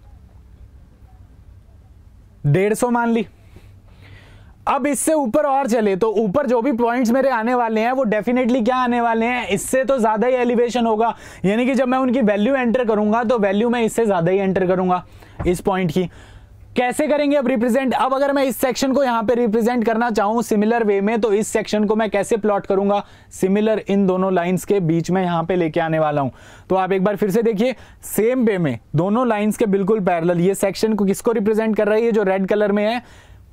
डेढ़ सौ मान ली। अब इससे ऊपर और चले तो ऊपर जो भी पॉइंट्स मेरे आने वाले हैं वो डेफिनेटली क्या आने वाले हैं, इससे तो ज्यादा ही एलिवेशन होगा। यानी कि जब मैं उनकी वैल्यू एंटर करूंगा तो वैल्यू मैं इससे ज्यादा ही एंटर करूंगा इस पॉइंट की। कैसे करेंगे अब रिप्रेजेंट, अब अगर मैं इस सेक्शन को यहां पे रिप्रेजेंट करना चाहूं सिमिलर वे में, तो इस सेक्शन को मैं कैसे प्लॉट करूंगा, सिमिलर इन दोनों लाइंस के बीच में यहां पे लेके आने वाला हूं। तो आप एक बार फिर से देखिए, सेम वे में दोनों लाइंस के बिल्कुल पैरेलल, ये सेक्शन को किसको रिप्रेजेंट कर रहा है, ये जो रेड कलर में है,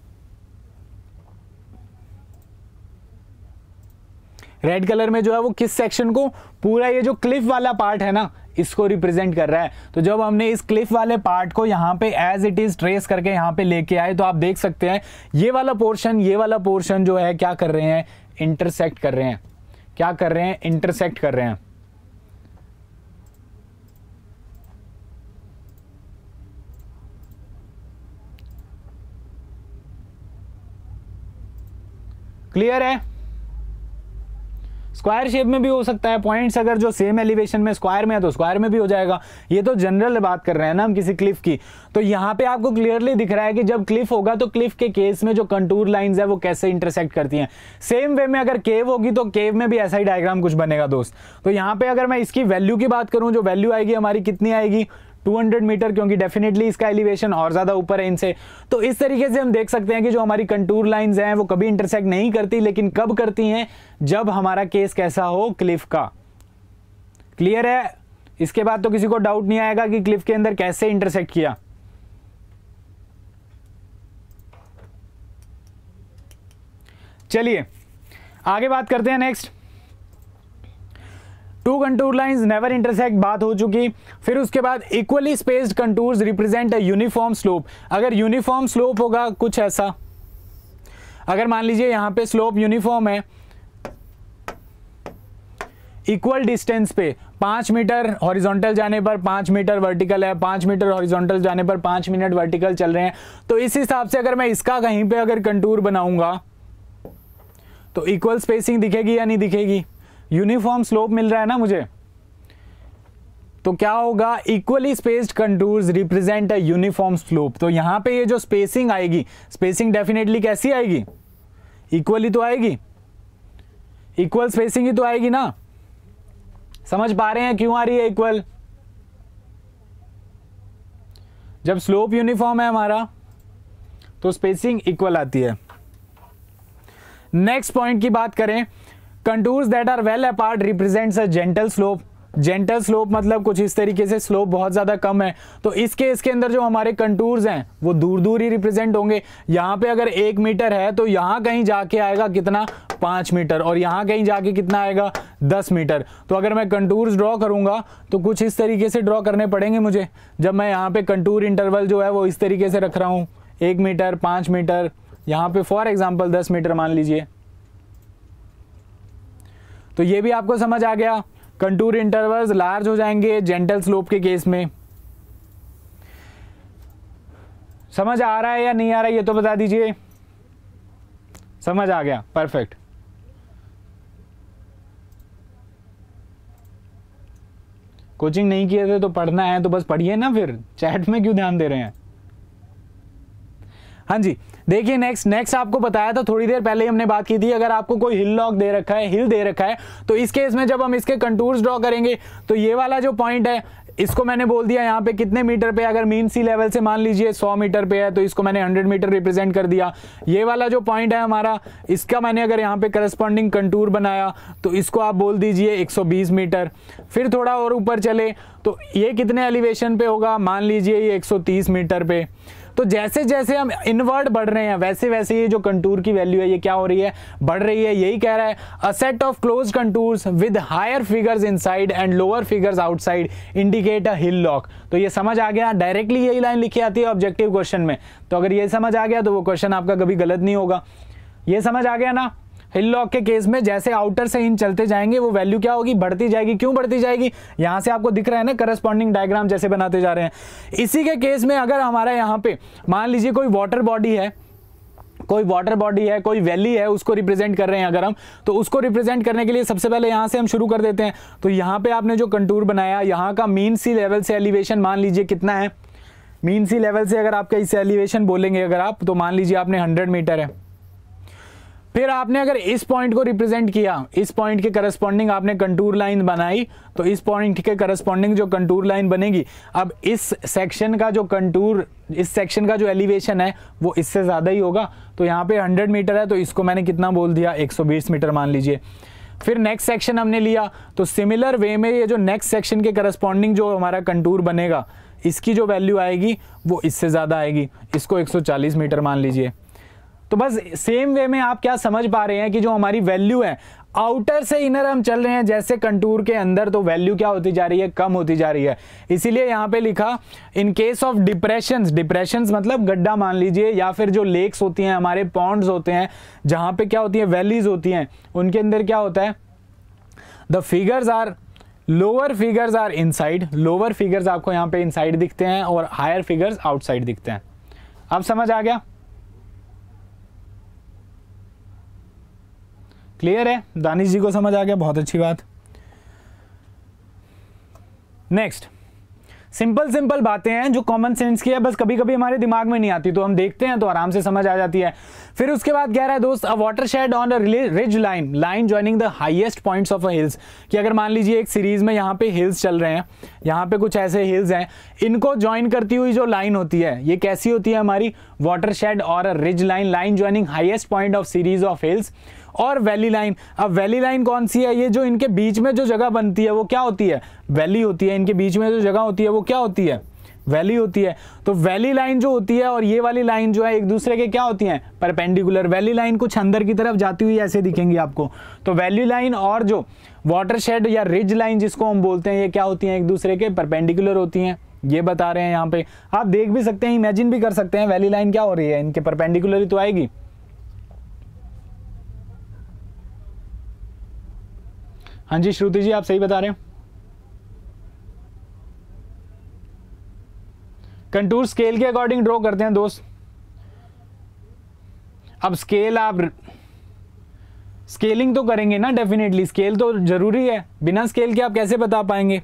रेड कलर में जो है वो किस सेक्शन को, पूरा ये जो क्लिफ वाला पार्ट है ना, इसको रिप्रेजेंट कर रहा है। तो जब हमने इस क्लिफ वाले पार्ट को यहाँ पे एज इट इज ट्रेस करके यहाँ पे लेके आए, तो आप देख सकते हैं ये वाला पोर्शन, ये वाला पोर्शन जो है क्या कर रहे हैं, इंटरसेक्ट कर रहे हैं। क्या कर रहे हैं, इंटरसेक्ट कर रहे हैं। क्लियर है? स्क्वायर शेप में भी हो सकता है, पॉइंट्स अगर जो सेम एलिवेशन में स्क्वायर में है तो स्क्वायर में भी हो जाएगा। ये तो जनरल बात कर रहे हैं ना हम किसी क्लिफ की। तो यहाँ पे आपको क्लियरली दिख रहा है कि जब क्लिफ होगा तो क्लिफ के केस में जो कंटूर लाइंस है वो कैसे इंटरसेक्ट करती हैं। सेम वे में अगर केव होगी तो केव में भी ऐसा ही डायग्राम कुछ बनेगा दोस्त। तो यहाँ पे अगर मैं इसकी वैल्यू की बात करूं, जो वैल्यू आएगी हमारी कितनी आएगी, दो सौ मीटर, क्योंकि डेफिनेटली इसका एलिवेशन और ज्यादा ऊपर है इनसे। तो इस तरीके से हम देख सकते हैं कि जो हमारी कंटूर लाइंस हैं वो कभी इंटरसेक्ट नहीं करती, लेकिन कब करती हैं, जब हमारा केस कैसा हो, क्लिफ का। क्लियर है? इसके बाद तो किसी को डाउट नहीं आएगा कि क्लिफ के अंदर कैसे इंटरसेक्ट किया। चलिए आगे बात करते हैं next. Two contour lines never intersect, बात हो चुकी। फिर उसके बाद equally spaced contours represent a uniform slope. अगर यूनिफॉर्म स्लोप होगा कुछ ऐसा, अगर मान लीजिए यहां पे स्लोप यूनिफॉर्म है, इक्वल डिस्टेंस पे पांच मीटर हॉरिजॉन्टल जाने पर पांच मीटर वर्टिकल है, पांच मीटर हॉरिजॉन्टल जाने पर पांच मिनट वर्टिकल चल रहे हैं। तो इस हिसाब से अगर मैं इसका कहीं पे अगर कंटूर बनाऊंगा तो इक्वल स्पेसिंग दिखेगी या नहीं दिखेगी, यूनिफॉर्म स्लोप मिल रहा है ना मुझे। तो क्या होगा, equally spaced contours represent a uniform slope. तो यहां पे ये जो स्पेसिंग आएगी, स्पेसिंग डेफिनेटली कैसी आएगी, इक्वली तो आएगी, इक्वल स्पेसिंग ही तो आएगी ना। समझ पा रहे हैं क्यों आ रही है इक्वल? जब स्लोप यूनिफॉर्म है हमारा तो स्पेसिंग इक्वल आती है। नेक्स्ट पॉइंट की बात करें, contours that are well apart represents a gentle slope. Gentle slope मतलब कुछ इस तरीके से स्लोप बहुत ज्यादा कम है, तो इस केस के अंदर जो हमारे कंटूर्स हैं वो दूर दूर ही रिप्रेजेंट होंगे। यहाँ पे अगर एक मीटर है तो यहाँ कहीं जाके आएगा कितना, पांच मीटर, और यहाँ कहीं जाके कितना आएगा, दस मीटर। तो अगर मैं कंटूर्स ड्रॉ करूंगा तो कुछ इस तरीके से ड्रॉ करने पड़ेंगे मुझे। जब मैं यहाँ पे कंटूर इंटरवल जो है वो इस तरीके से रख रहा हूँ, एक मीटर, पांच मीटर, यहाँ पे फॉर एग्जाम्पल दस मीटर मान लीजिए। तो ये भी आपको समझ आ गया, कंटूर इंटरवल्स लार्ज हो जाएंगे जेंटल स्लोप के केस में। समझ आ रहा है या नहीं आ रहा है ये तो बता दीजिए। समझ आ गया, परफेक्ट। कोचिंग नहीं किए थे तो पढ़ना है तो बस पढ़िए ना, फिर चैट में क्यों ध्यान दे रहे हैं। हाँ जी, देखिए नेक्स्ट नेक्स्ट आपको बताया था थोड़ी देर पहले ही हमने बात की थी, अगर आपको कोई हिल लॉक दे रखा है, हिल दे रखा है, तो इस केस में जब हम इसके कंटूर्स ड्रॉ करेंगे तो ये वाला जो पॉइंट है इसको मैंने बोल दिया यहाँ पे कितने मीटर पे, अगर मीन सी लेवल से मान लीजिए सौ मीटर पे है तो इसको मैंने हंड्रेड मीटर रिप्रेजेंट कर दिया। ये वाला जो पॉइंट है हमारा, इसका मैंने अगर यहाँ पे करस्पॉन्डिंग कंटूर बनाया तो इसको आप बोल दीजिए एक सौ बीस मीटर। फिर थोड़ा और ऊपर चले तो ये कितने एलिवेशन पे होगा, मान लीजिए ये एक सौ तीस मीटर पे। तो जैसे जैसे हम इनवर्ड बढ़ रहे हैं वैसे वैसे ये जो कंटूर की वैल्यू है ये क्या हो रही है, बढ़ रही है। यही कह रहा है a set of closed contours with higher figures inside and lower figures outside indicate a hillock. तो ये समझ आ गया, डायरेक्टली यही लाइन लिखी आती है ऑब्जेक्टिव क्वेश्चन में। तो अगर ये समझ आ गया तो वो क्वेश्चन आपका कभी गलत नहीं होगा। ये समझ आ गया ना, हिल लॉक के केस में जैसे आउटर से इन चलते जाएंगे वो वैल्यू क्या होगी, बढ़ती जाएगी। क्यों बढ़ती जाएगी, यहां से आपको दिख रहा है ना करस्पॉन्डिंग डायग्राम जैसे बनाते जा रहे हैं। इसी के केस में अगर हमारा यहाँ पे मान लीजिए कोई वाटर बॉडी है, कोई वाटर बॉडी है, कोई वैली है, उसको रिप्रेजेंट कर रहे हैं अगर हम, तो उसको रिप्रेजेंट करने के लिए सबसे पहले यहां से हम शुरू कर देते हैं। तो यहाँ पे आपने जो कंटूर बनाया, यहाँ का मीन सी लेवल से एलिवेशन मान लीजिए कितना है, मीन सी लेवल से अगर आपका इस एलिवेशन बोलेंगे अगर आप, तो मान लीजिए आपने हंड्रेड मीटर है। फिर आपने अगर इस पॉइंट को रिप्रेजेंट किया, इस पॉइंट के करस्पॉन्डिंग आपने कंटूर लाइन बनाई, तो इस पॉइंट के करस्पॉन्डिंग जो कंटूर लाइन बनेगी, अब इस सेक्शन का जो कंटूर, इस सेक्शन का जो एलिवेशन है वो इससे ज़्यादा ही होगा। तो यहाँ पे हंड्रेड मीटर है तो इसको मैंने कितना बोल दिया, एक सौ बीस मीटर मान लीजिए। फिर नेक्स्ट सेक्शन हमने लिया, तो सिमिलर वे में ये जो नेक्स्ट सेक्शन के करस्पॉन्डिंग जो हमारा कंटूर बनेगा, इसकी जो वैल्यू आएगी वो इससे ज़्यादा आएगी, इसको एक सौ चालीस मीटर मान लीजिए। तो बस सेम वे में आप क्या समझ पा रहे हैं कि जो हमारी वैल्यू है आउटर से इनर हम चल रहे हैं जैसे कंटूर के अंदर, तो वैल्यू क्या होती जा रही है, कम होती जा रही है। इसीलिए यहाँ पे लिखा in case of depressions, depressions मतलब गड्ढा मान लीजिए, या फिर जो लेक्स होती हैं हमारे, पॉन्ड्स होते हैं जहाँ पे क्या होती है, वैलीज होती हैं, उनके अंदर क्या होता है, the figures are lower figures are inside, lower figures आपको यहाँ पे इनसाइड दिखते हैं और हायर फिगर्स आउटसाइड दिखते हैं। अब समझ आ गया, क्लियर है, दानिश जी को समझ आ गया, बहुत अच्छी बात। नेक्स्ट, सिंपल सिंपल बातें हैं जो कॉमन सेंस की है, बस कभी कभी हमारे दिमाग में नहीं आती तो हम देखते हैं तो आराम से समझ आ जाती है। फिर उसके बाद कह रहा है दोस्त, a watershed on a ridge line, line joining the highest points of a hills, कि अगर मान लीजिए एक सीरीज में यहाँ पे हिल्स चल रहे हैं, यहाँ पे कुछ ऐसे हिल्स हैं, इनको ज्वाइन करती हुई जो लाइन होती है ये कैसी होती है हमारी, वाटर शेड और a ridge line, line joining highest point of series of hills. और वैली लाइन, अब वैली लाइन कौन सी है, ये जो इनके बीच में जो जगह बनती है वो क्या होती है, वैली होती है। इनके बीच में जो जगह होती है वो क्या होती है, वैली होती है। तो वैली लाइन जो होती है और ये वाली लाइन जो है एक दूसरे के क्या होती हैं, परपेंडिकुलर। वैली लाइन कुछ अंदर की तरफ जाती हुई ऐसे दिखेंगी आपको। तो वैली लाइन और जो वाटर शेड या रिज लाइन जिसको हम बोलते हैं, ये क्या होती हैं, एक दूसरे के परपेंडिकुलर होती हैं, ये बता रहे हैं यहाँ पे। आप देख भी सकते हैं, इमेजिन भी कर सकते हैं, वैली लाइन क्या हो रही है, इनके परपेंडिकुलर ही तो आएगी। हाँ जी श्रुति जी, आप सही बता रहे हैं। कंटूर स्केल के अकॉर्डिंग ड्रॉ करते हैं दोस्त। अब स्केल आप स्केलिंग तो करेंगे ना, डेफिनेटली स्केल तो जरूरी है, बिना स्केल के आप कैसे बता पाएंगे।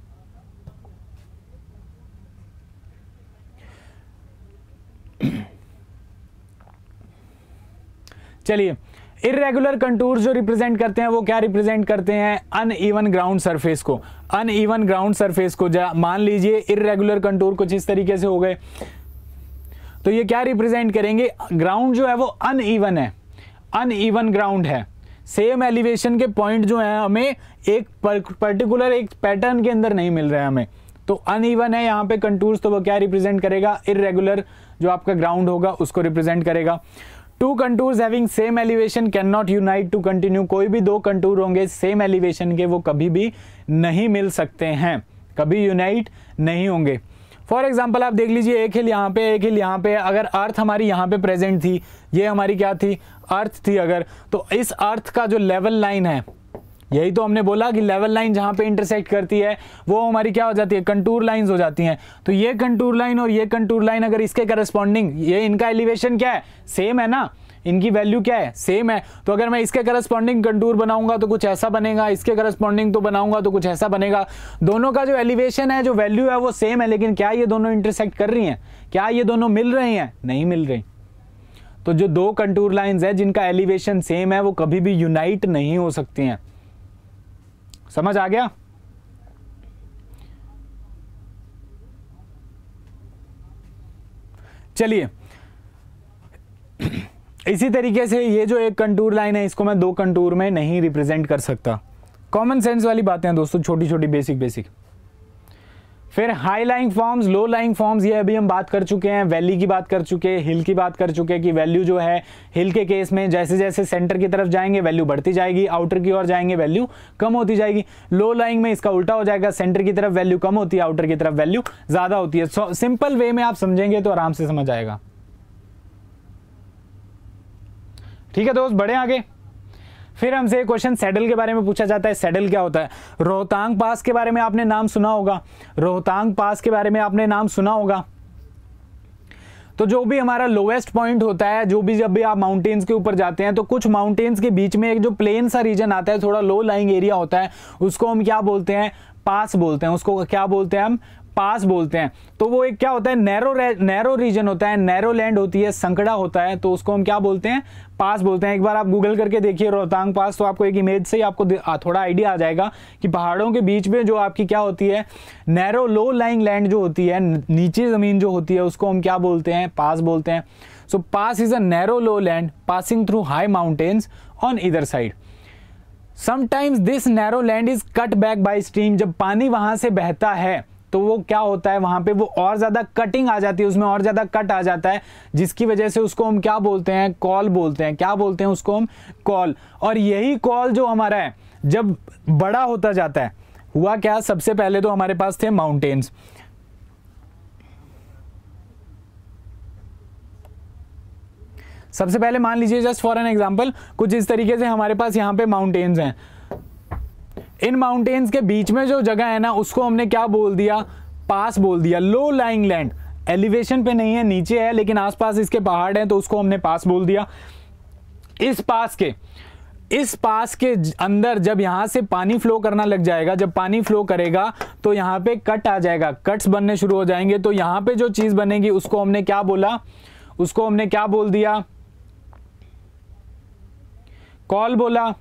चलिए, इररेगुलर कंटूर्स जो रिप्रेजेंट करते हैं वो क्या रिप्रेजेंट करते हैं, अनइवन ग्राउंड सरफेस को। अनइवन ग्राउंड सरफेस को मान लीजिए इररेगुलर कंटूर कुछ इस तरीके से हो गए, तो ये क्या रिप्रेजेंट करेंगे, ग्राउंड जो है वो अनइवन है, अनइवन ग्राउंड है। सेम एलिवेशन के पॉइंट जो है हमें एक पर्टिकुलर एक पैटर्न के अंदर नहीं मिल रहा है हमें, तो अनइवन है यहाँ पे कंटूर्स, तो वो क्या रिप्रेजेंट करेगा, इररेगुलर जो आपका ग्राउंड होगा उसको रिप्रेजेंट करेगा। Two contours having same elevation can not unite to continue, कोई भी दो कंटूर होंगे सेम एलिवेशन के वो कभी भी नहीं मिल सकते हैं, कभी यूनाइट नहीं होंगे। फॉर एग्जाम्पल आप देख लीजिए, एक हिल यहाँ पे, एक हिल यहाँ पे, अगर अर्थ हमारी यहाँ पे प्रेजेंट थी, ये हमारी क्या थी, अर्थ थी अगर, तो इस अर्थ का जो लेवल लाइन है, यही तो हमने बोला कि लेवल लाइन जहां पे इंटरसेक्ट करती है वो हमारी क्या हो जाती है, कंटूर लाइंस हो जाती हैं। तो ये कंटूर लाइन और ये कंटूर लाइन अगर इसके करस्पॉन्डिंग, ये इनका एलिवेशन क्या है, सेम है ना, इनकी वैल्यू क्या है, सेम है। तो अगर मैं इसके करस्पॉन्डिंग कंटूर बनाऊंगा तो कुछ ऐसा बनेगा, इसके करस्पॉन्डिंग तो बनाऊंगा तो कुछ ऐसा बनेगा। दोनों का जो एलिवेशन है, जो वैल्यू है वो सेम है, लेकिन क्या ये दोनों इंटरसेक्ट कर रही हैं, क्या ये दोनों मिल रही हैं, नहीं मिल रही। तो जो दो कंटूर लाइंस है जिनका एलिवेशन सेम है वो कभी भी यूनाइट नहीं हो सकती हैं। समझ आ गया? चलिए, इसी तरीके से ये जो एक कंटूर लाइन है इसको मैं दो कंटूर में नहीं रिप्रेजेंट कर सकता। कॉमन सेंस वाली बातें हैं दोस्तों, छोटी छोटी बेसिक बेसिक। फिर high lying forms, low lying forms, ये अभी हम बात कर चुके हैं। वैली की बात कर चुके हैं, हिल की बात कर चुके हैं कि वैल्यू जो है हिल के केस में जैसे जैसे सेंटर की तरफ जाएंगे वैल्यू बढ़ती जाएगी, आउटर की ओर जाएंगे वैल्यू कम होती जाएगी। लो लाइंग में इसका उल्टा हो जाएगा, सेंटर की तरफ वैल्यू कम होती है, आउटर की तरफ वैल्यू ज्यादा होती है। so, सिंपल वे में आप समझेंगे तो आराम से समझ आएगा। ठीक है दोस्त, बढ़े आगे। फिर हमसे क्वेश्चन सैडल के बारे में पूछा जाता है। सैडल क्या होता है? रोहतांग पास के बारे में आपने नाम सुना होगा, रोहतांग पास के बारे में आपने नाम सुना होगा। तो जो भी हमारा लोवेस्ट पॉइंट होता है, जो भी जब भी आप माउंटेन्स के ऊपर जाते हैं तो कुछ माउंटेन्स के बीच में एक जो प्लेन सा रीजन आता है, थोड़ा लो लाइंग एरिया होता है, उसको हम क्या बोलते हैं, पास बोलते हैं। उसको क्या बोलते हैं हम? पास बोलते हैं। तो वो एक क्या होता है, नैरो नैरो रीजन होता है, नैरो लैंड होती है, संकड़ा होता है, तो उसको हम क्या बोलते हैं, पास बोलते हैं। एक बार आप गूगल करके देखिए रोहतांग पास, तो आपको एक इमेज से ही आपको थोड़ा आइडिया आ जाएगा कि पहाड़ों के बीच में जो आपकी क्या होती है, नैरो लो लाइंग लैंड जो होती है, नीचे जमीन जो होती है, उसको हम क्या बोलते हैं, पास बोलते हैं। So pass is a narrow low land passing through high mountains on either side. Sometimes this narrow land is cut back by stream. जब पानी वहां से बहता है तो वो क्या होता है, वहां पे वो और ज्यादा कटिंग आ जाती है, उसमें और ज्यादा कट आ जाता है, जिसकी वजह से उसको हम क्या बोलते हैं, कॉल बोलते हैं। क्या बोलते हैं उसको हम? कॉल। और यही कॉल जो हमारा है जब बड़ा होता जाता है, हुआ क्या, सबसे पहले तो हमारे पास थे माउंटेन्स। सबसे पहले मान लीजिए जस्ट फॉर एन एग्जांपल, कुछ इस तरीके से हमारे पास यहाँ पे माउंटेन्स हैं। इन माउंटेन्स के बीच में जो जगह है ना, उसको हमने क्या बोल दिया, पास बोल दिया। लो लाइंग लैंड, एलिवेशन पे नहीं है, नीचे है, लेकिन आसपास इसके पहाड़ हैं, तो उसको हमने पास बोल दिया। इस पास के इस पास के अंदर जब यहां से पानी फ्लो करना लग जाएगा, जब पानी फ्लो करेगा तो यहाँ पे कट आ जाएगा, कट्स बनने शुरू हो जाएंगे। तो यहाँ पे जो चीज बनेगी उसको हमने क्या बोला, उसको हमने क्या बोल दिया, कॉल बोला।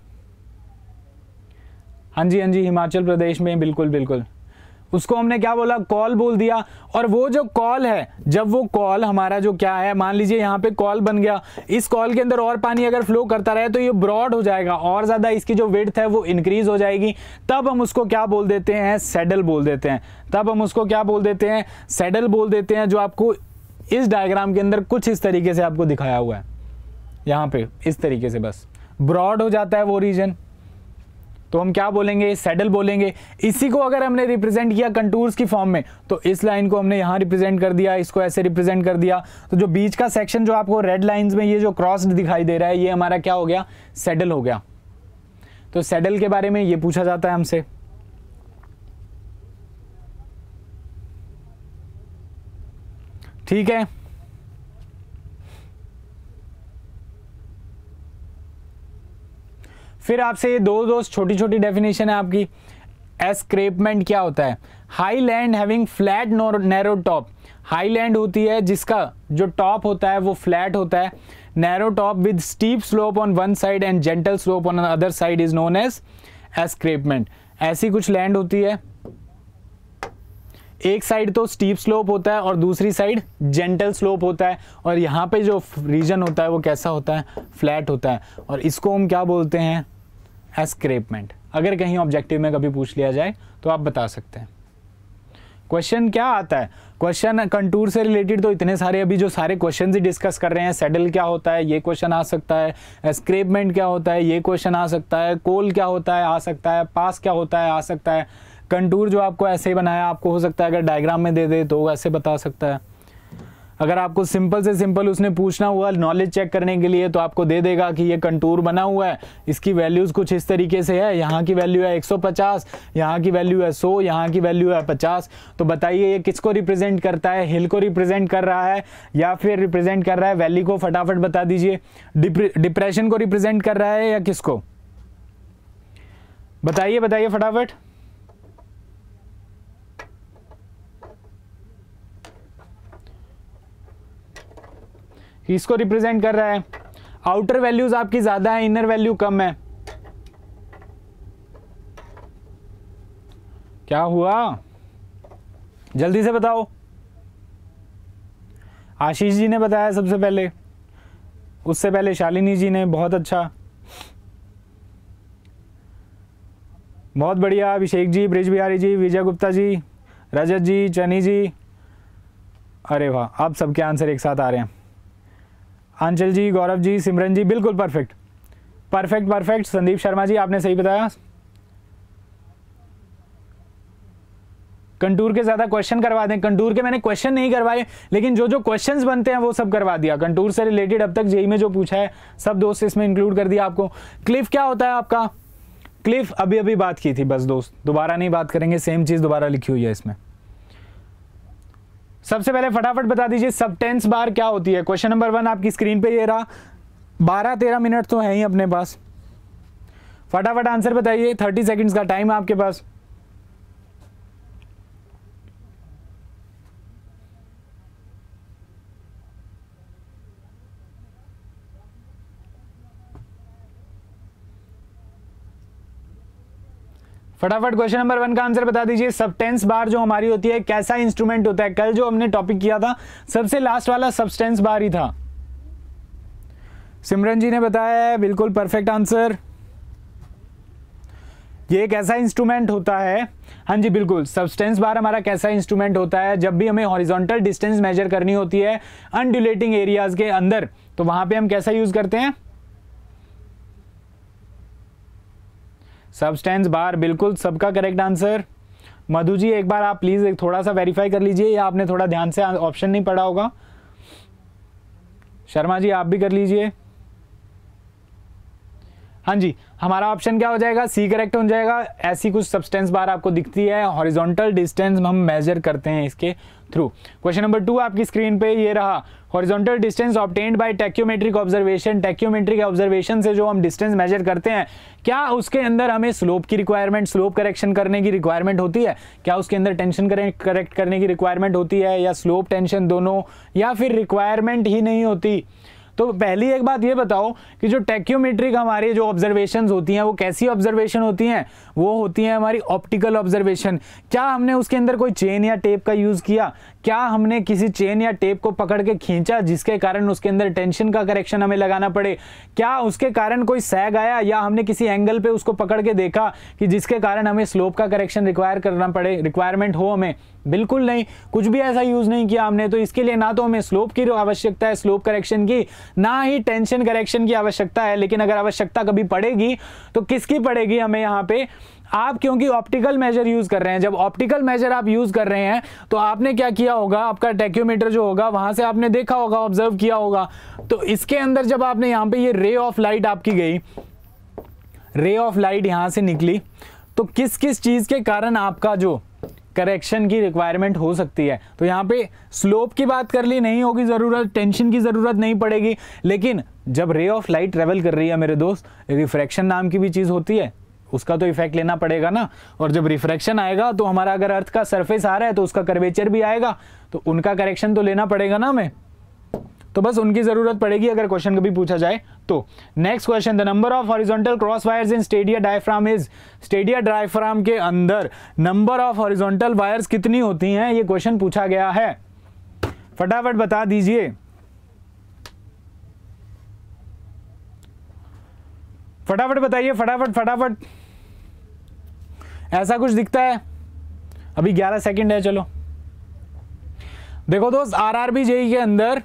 हाँ जी, हाँ जी, हिमाचल प्रदेश में, बिल्कुल बिल्कुल, उसको हमने क्या बोला, कॉल बोल दिया। और वो जो कॉल है, जब वो कॉल हमारा जो क्या है, मान लीजिए यहाँ पे कॉल बन गया, इस कॉल के अंदर और पानी अगर फ्लो करता रहे तो ये ब्रॉड हो जाएगा, और ज्यादा इसकी जो विड्थ है वो इंक्रीज हो जाएगी। तब हम उसको क्या बोल देते हैं, सैडल बोल देते हैं। तब हम उसको क्या बोल देते हैं, सैडल बोल देते हैं, जो आपको इस डायग्राम के अंदर कुछ इस तरीके से आपको दिखाया हुआ है, यहाँ पे इस तरीके से बस ब्रॉड हो जाता है वो रीजन, तो हम क्या बोलेंगे, सैडल बोलेंगे। इसी को अगर हमने रिप्रेजेंट किया कंटूर्स की फॉर्म में, तो इस लाइन को हमने यहाँ रिप्रेजेंट कर दिया, इसको ऐसे रिप्रेजेंट कर दिया। तो जो बीच का सेक्शन जो आपको रेड लाइंस में ये जो क्रॉस्ड दिखाई दे रहा है, ये हमारा क्या हो गया, सैडल हो गया। तो सैडल के बारे में ये पूछा जाता है हमसे। ठीक है, फिर आपसे ये दो दोस्त छोटी छोटी डेफिनेशन है आपकी। एस्क्रेपमेंट क्या होता है, high land having flat narrow top. High land होती है जिसका जो टॉप होता है वो फ्लैट होता है। Narrow top with steep slope on one side and gentle slope on other side is known as escarpment. ऐसी कुछ लैंड होती है, एक साइड तो स्टीप स्लोप होता है और दूसरी साइड जेंटल स्लोप होता है, और यहाँ पे जो रीजन होता है वो कैसा होता है, फ्लैट होता है, और इसको हम क्या बोलते हैं, एस्क्रेपमेंट। अगर कहीं ऑब्जेक्टिव में कभी पूछ लिया जाए तो आप बता सकते हैं। क्वेश्चन क्या आता है, क्वेश्चन कंटूर से रिलेटेड तो इतने सारे, अभी जो सारे क्वेश्चन ही डिस्कस कर रहे हैं। सैडल क्या होता है, ये क्वेश्चन आ सकता है। एस्क्रेपमेंट क्या होता है, ये क्वेश्चन आ सकता है। कोल क्या होता है, आ सकता है। पास क्या होता है, आ सकता है। कंटूर जो आपको ऐसे ही बनाया, आपको हो सकता है अगर डायग्राम में दे दे तो ऐसे बता सकता है। अगर आपको सिंपल से सिंपल उसने पूछना हुआ नॉलेज चेक करने के लिए तो आपको दे देगा कि ये कंटूर बना हुआ है, इसकी वैल्यूज़ कुछ इस तरीके से है, यहाँ की वैल्यू है एक सौ पचास, यहाँ की वैल्यू है सौ, यहाँ की वैल्यू है पचास। तो बताइए ये किसको रिप्रेजेंट करता है, हिल को रिप्रेजेंट कर रहा है या फिर रिप्रेजेंट कर रहा है वैली को? फटाफट बता दीजिए। डिप्रेशन को रिप्रेजेंट कर रहा है या किसको? बताइए बताइए फटाफट। किसको रिप्रेजेंट कर रहा है? आउटर वैल्यूज आपकी ज्यादा है, इनर वैल्यू कम है। क्या हुआ, जल्दी से बताओ। आशीष जी ने बताया सबसे पहले, उससे पहले शालिनी जी ने। बहुत अच्छा, बहुत बढ़िया। अभिषेक जी, ब्रिज बिहारी जी, विजय गुप्ता जी, रजत जी, चनी जी, अरे वाह, आप सबके आंसर एक साथ आ रहे हैं। आंचल जी, गौरव जी, सिमरन जी, बिल्कुल perfect perfect perfect. Sandeep Sharma ji, आपने सही बताया। कंटूर के ज्यादा क्वेश्चन करवा दें। कंटूर के मैंने क्वेश्चन नहीं करवाए, लेकिन जो जो क्वेश्चंस बनते हैं वो सब करवा दिया। कंटूर से रिलेटेड अब तक जेई में जो पूछा है सब दोस्त इसमें इंक्लूड कर दिया आपको। क्लिफ क्या होता है आपका? क्लिफ अभी अभी बात की थी बस दोस्त, दोबारा नहीं बात करेंगे, सेम चीज दोबारा लिखी हुई है इसमें। सबसे पहले फटाफट बता दीजिए सबटेंस बार क्या होती है। क्वेश्चन नंबर वन आपकी स्क्रीन पे ये रहा। बारह तेरह मिनट तो है ही अपने पास, फटाफट आंसर बताइए। थर्टी सेकंड्स का टाइम है आपके पास। फटाफट क्वेश्चन नंबर वन का आंसर बता दीजिए। सबटेंस बार जो हमारी होती है कैसा इंस्ट्रूमेंट होता है? कल जो हमने टॉपिक किया था सबसे लास्ट वाला सबस्टेंस बार ही था। सिमरन जी ने बताया है, बिल्कुल परफेक्ट आंसर। ये कैसा इंस्ट्रूमेंट होता है? हाँ जी बिल्कुल, सबस्टेंस बार हमारा कैसा इंस्ट्रूमेंट होता है? जब भी हमें हॉरिजॉन्टल डिस्टेंस मेजर करनी होती है अनड्यूलेटिंग एरियाज के अंदर, तो वहां पे हम कैसा यूज करते हैं? सबस्टेंस बार, बिल्कुल सबका करेक्ट आंसर। मधु जी एक बार आप प्लीज एक थोड़ा सा वेरीफाई कर लीजिए, या आपने थोड़ा ध्यान से ऑप्शन नहीं पढ़ा होगा। शर्मा जी आप भी कर लीजिए। हाँ जी, हमारा ऑप्शन क्या हो जाएगा? सी करेक्ट हो जाएगा। ऐसी कुछ सब्सटेंस बार आपको दिखती है, हॉरिजॉन्टल डिस्टेंस हम मेजर करते हैं इसके थ्रू। क्वेश्चन नंबर टू आपकी स्क्रीन पे ये रहा। Horizontal distance obtained by tacheometric observation. Tacheometric observation से जो हम डिस्टेंस मेजर करते हैं, क्या उसके अंदर हमें स्लोप की रिक्वायरमेंट, स्लोप करेक्शन करने की रिक्वायरमेंट होती है? क्या उसके अंदर टेंशन करेक्ट करने की रिक्वायरमेंट होती है, या स्लोप टेंशन दोनों, या फिर रिक्वायरमेंट ही नहीं होती? तो पहली एक बात ये बताओ कि जो टैक्योमेट्रिक हमारी जो ऑब्जर्वेशंस होती हैं वो कैसी ऑब्जर्वेशन होती हैं? वो होती हैं हमारी ऑप्टिकल ऑब्जर्वेशन। क्या हमने उसके अंदर कोई चेन या टेप का यूज किया? क्या हमने किसी चेन या टेप को पकड़ के खींचा जिसके कारण उसके अंदर टेंशन का करेक्शन हमें लगाना पड़े? क्या उसके कारण कोई सैग आया, या हमने किसी एंगल पे उसको पकड़ के देखा कि जिसके कारण हमें स्लोप का करेक्शन रिक्वायर करना पड़े, रिक्वायरमेंट हो हमें? बिल्कुल नहीं, कुछ भी ऐसा यूज नहीं किया हमने। तो इसके लिए ना तो हमें स्लोप की आवश्यकता है, स्लोप करेक्शन की, ना ही टेंशन करेक्शन की आवश्यकता है। लेकिन अगर आवश्यकता कभी पड़ेगी तो किसकी पड़ेगी हमें यहाँ पे? आप क्योंकि ऑप्टिकल मेजर यूज कर रहे हैं। जब ऑप्टिकल मेजर आप यूज कर रहे हैं तो आपने क्या किया होगा? आपका टैक्योमीटर जो होगा वहां से आपने देखा होगा, ऑब्जर्व किया होगा। तो इसके अंदर जब आपने यहाँ पे ये रे ऑफ लाइट आपकी गई, रे ऑफ लाइट यहां से निकली, तो किस किस चीज के कारण आपका जो करेक्शन की रिक्वायरमेंट हो सकती है? तो यहाँ पे स्लोप की बात कर ली, नहीं होगी जरूरत, टेंशन की जरूरत नहीं पड़ेगी। लेकिन जब रे ऑफ लाइट ट्रेवल कर रही है मेरे दोस्त, रिफ्रैक्शन नाम की भी चीज होती है, उसका तो इफेक्ट लेना पड़ेगा ना। और जब रिफ्रैक्शन आएगा तो हमारा अगर अर्थ का सरफेस आ रहा है तो उसका कर्वेचर भी आएगा, तो उनका करेक्शन तो लेना पड़ेगा ना हमें। तो बस उनकी जरूरत पड़ेगी अगर क्वेश्चन कभी पूछा जाए तो। Next question, the number of horizontal cross wires in stadia diaphragm is. Stadia diaphragm के अंदर नंबर ऑफ हॉरिजॉन्टल वायर्स कितनी होती हैं? ये क्वेश्चन पूछा गया है, फटाफट बता दीजिए। फटाफट बताइए, फटाफट फटाफट। ऐसा कुछ दिखता है? अभी ग्यारह सेकंड है, चलो देखो दोस्त, आरआरबी जेई के अंदर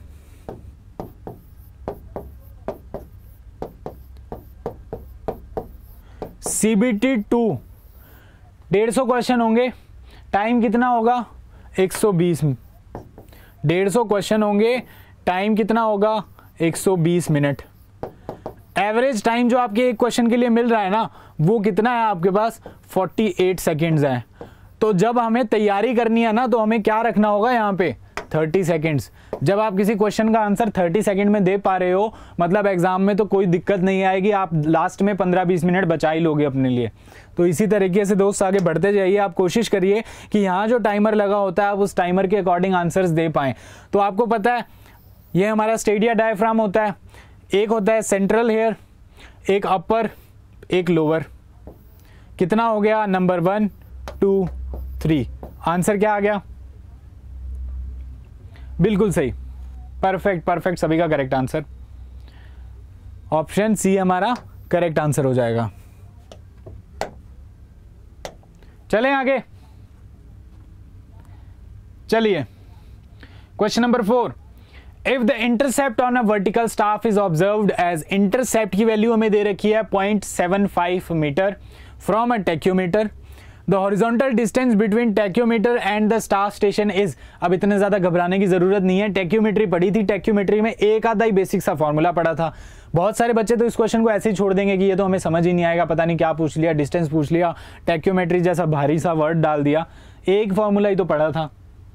सीबीटी टू डेढ़ सौ क्वेश्चन होंगे। टाइम कितना होगा? एक सौ बीस डेढ़ सौ क्वेश्चन होंगे, टाइम कितना होगा एक सौ बीस मिनट। एवरेज टाइम जो आपके एक क्वेश्चन के लिए मिल रहा है ना वो कितना है आपके पास अड़तालीस सेकंड्स है। तो जब हमें तैयारी करनी है ना तो हमें क्या रखना होगा यहाँ पे तीस सेकंड्स। जब आप किसी क्वेश्चन का आंसर तीस सेकंड में दे पा रहे हो मतलब एग्जाम में तो कोई दिक्कत नहीं आएगी, आप लास्ट में पंद्रह बीस मिनट बचा ही लोगे अपने लिए। तो इसी तरीके से दोस्त आगे बढ़ते जाइए, आप कोशिश करिए कि यहाँ जो टाइमर लगा होता है आप उस टाइमर के अकॉर्डिंग आंसर्स दे पाएं। तो आपको पता है ये हमारा स्टेडिया डायफ्राम होता है, एक होता है सेंट्रल हेयर, एक अपर, एक लोअर। कितना हो गया number one two three. Answer क्या आ गया? बिल्कुल सही, परफेक्ट परफेक्ट, सभी का करेक्ट आंसर। ऑप्शन सी हमारा करेक्ट आंसर हो जाएगा। चलें आगे, चलिए question number four. If the intercept on a vertical staff is observed as, intercept की वैल्यू हमें दे रखी है point seven five metre from a tacheometer, the horizontal distance between tacheometer and the staff station is. अब इतने ज्यादा घबराने की जरूरत नहीं है, टैक्योमेट्री पढ़ी थी, टैक्योमेट्री में एक आधा ही बेसिक सा फॉर्मूला पढ़ा था। बहुत सारे बच्चे तो इस क्वेश्चन को ऐसे ही छोड़ देंगे कि ये तो हमें समझ ही नहीं आएगा, पता नहीं क्या पूछ लिया, डिस्टेंस पूछ लिया, टैक्योमेट्री जैसा भारी सा वर्ड डाल दिया, एक फॉर्मूला ही तो पढ़ा था।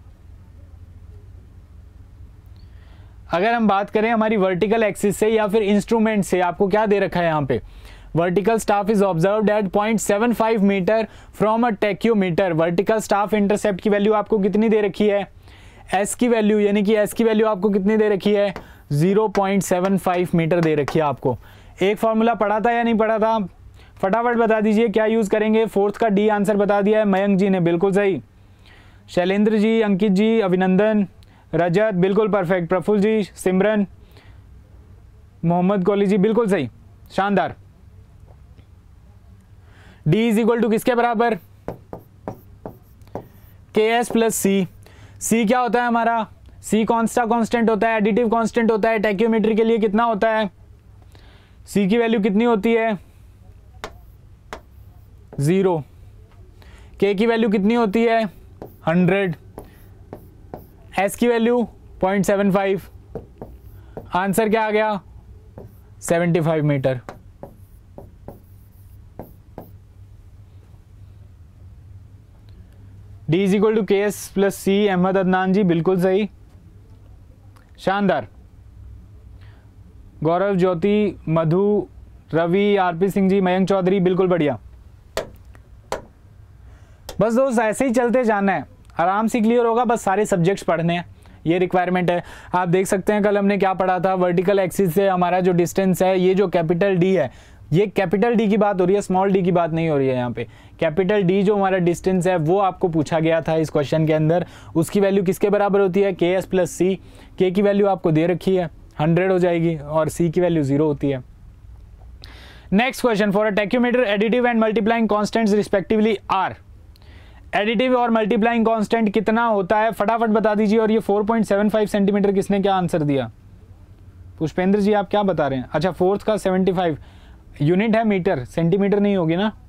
अगर हम बात करें हमारी वर्टिकल एक्सिस से या फिर इंस्ट्रूमेंट से, आपको क्या दे रखा है यहाँ पे, vertical staff is observed at point seven five metre from a tacheometer. Vertical staff intercept की वैल्यू आपको कितनी दे रखी है? एस की वैल्यू, यानी कि एस की वैल्यू आपको कितनी दे रखी है? Zero point seven five metre दे रखी है आपको। एक फॉर्मूला पढ़ा था या नहीं पढ़ा था? फटाफट बता दीजिए क्या यूज करेंगे। फोर्थ का डी आंसर बता दिया है मयंक जी ने, बिल्कुल सही। शैलेंद्र जी, अंकित जी, अभिनंदन, रजत बिल्कुल परफेक्ट, प्रफुल्ल जी, सिमरन, मोहम्मद कोहली जी बिल्कुल सही, शानदार। डी इज इक्वल टू किसके बराबर? के एस प्लस सी। सी क्या होता है हमारा? सी कॉन्स्टा कांस्टेंट होता है, एडिटिव कांस्टेंट होता है। टैक्योमेट्री के लिए कितना होता है? सी की वैल्यू कितनी होती है? जीरो। के की वैल्यू कितनी होती है? हंड्रेड। एस की value point seven five. Answer क्या आ गया? Seventy five metre. D is equal to K S plus C. Ahmad Adnan ji बिल्कुल सही, शानदार। गौरव, ज्योति, मधु, रवि, आरपी सिंह जी, मयंक चौधरी बिल्कुल बढ़िया। बस दोस्त ऐसे ही चलते जाना है, आराम से क्लियर होगा, बस सारे सब्जेक्ट्स पढ़ने हैं, ये रिक्वायरमेंट है। आप देख सकते हैं कल हमने क्या पढ़ा था, वर्टिकल एक्सिस से हमारा जो डिस्टेंस है, ये जो कैपिटल डी है, ये कैपिटल डी की बात हो रही है, स्मॉल डी की बात नहीं हो रही है यहाँ पे। कैपिटल डी जो हमारा डिस्टेंस है वो आपको पूछा गया था इस क्वेश्चन के अंदर, उसकी वैल्यू किसके बराबर होती है? के एस प्लस सी। के की वैल्यू आपको दे रखी है, हंड्रेड हो जाएगी, और सी की वैल्यू जीरो होती है। Next question, for a tacheometer additive and multiplying constants respectively are. Additive और मल्टीप्लाइंग कांस्टेंट कितना होता है? फटाफट बता दीजिए। और ये four point seven five centimetre किसने क्या आंसर दिया? पुष्पेंद्र जी आप क्या बता रहे हैं? अच्छा, फोर्थ का सेवेंटी फाइव यूनिट है, मीटर, सेंटीमीटर नहीं होगी ना?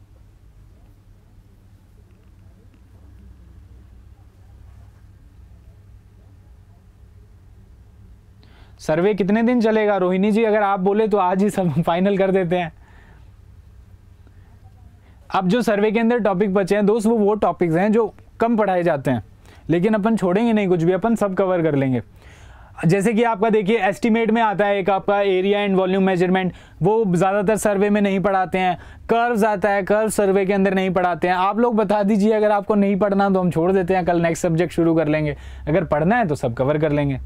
सर्वे कितने दिन चलेगा? रोहिणी जी अगर आप बोले तो आज ही सब फाइनल कर देते हैं। अब जो सर्वे के अंदर टॉपिक बचे हैं दोस्त, वो वो टॉपिक्स हैं जो कम पढ़ाए जाते हैं, लेकिन अपन छोड़ेंगे नहीं कुछ भी, अपन सब कवर कर लेंगे। जैसे कि आपका देखिए एस्टीमेट में आता है एक आपका एरिया एंड वॉल्यूम मेजरमेंट, वो ज़्यादातर सर्वे में नहीं पढ़ाते हैं। कर्व्स आता है, कर्व सर्वे के अंदर नहीं पढ़ाते हैं। आप लोग बता दीजिए, अगर आपको नहीं पढ़ना तो हम छोड़ देते हैं, कल नेक्स्ट सब्जेक्ट शुरू कर लेंगे। अगर पढ़ना है तो सब कवर कर लेंगे।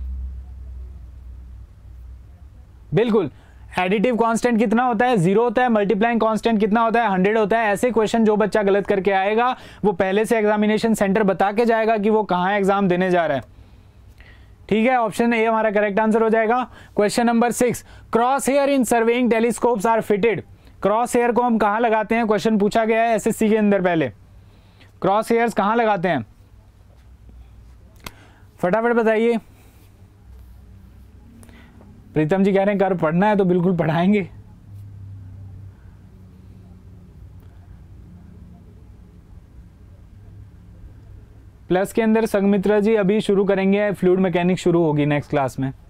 बिल्कुल। एडिटिव कांस्टेंट कितना होता है? जीरो होता है। मल्टीप्लाइंग कांस्टेंट कितना होता है? हंड्रेड होता है। ऐसे क्वेश्चन जो बच्चा गलत करके आएगा वो पहले से एग्जामिनेशन सेंटर बता के जाएगा कि वो कहाँ एग्जाम देने जा रहा है। ठीक है, ऑप्शन ए हमारा करेक्ट आंसर हो जाएगा। Question number six, cross hair in surveying telescopes are fitted. Cross hair को हम कहाँ लगाते हैं? क्वेश्चन पूछा गया है एसएससी के अंदर। पहले क्रॉस हेयर्स कहाँ लगाते हैं? फटाफट बताइए। प्रीतम जी कह रहे हैं कर पढ़ना है तो बिल्कुल पढ़ाएंगे। प्लस के अंदर संगमित्रा जी अभी शुरू करेंगे, फ्लूइड मैकेनिक्स शुरू होगी नेक्स्ट क्लास में।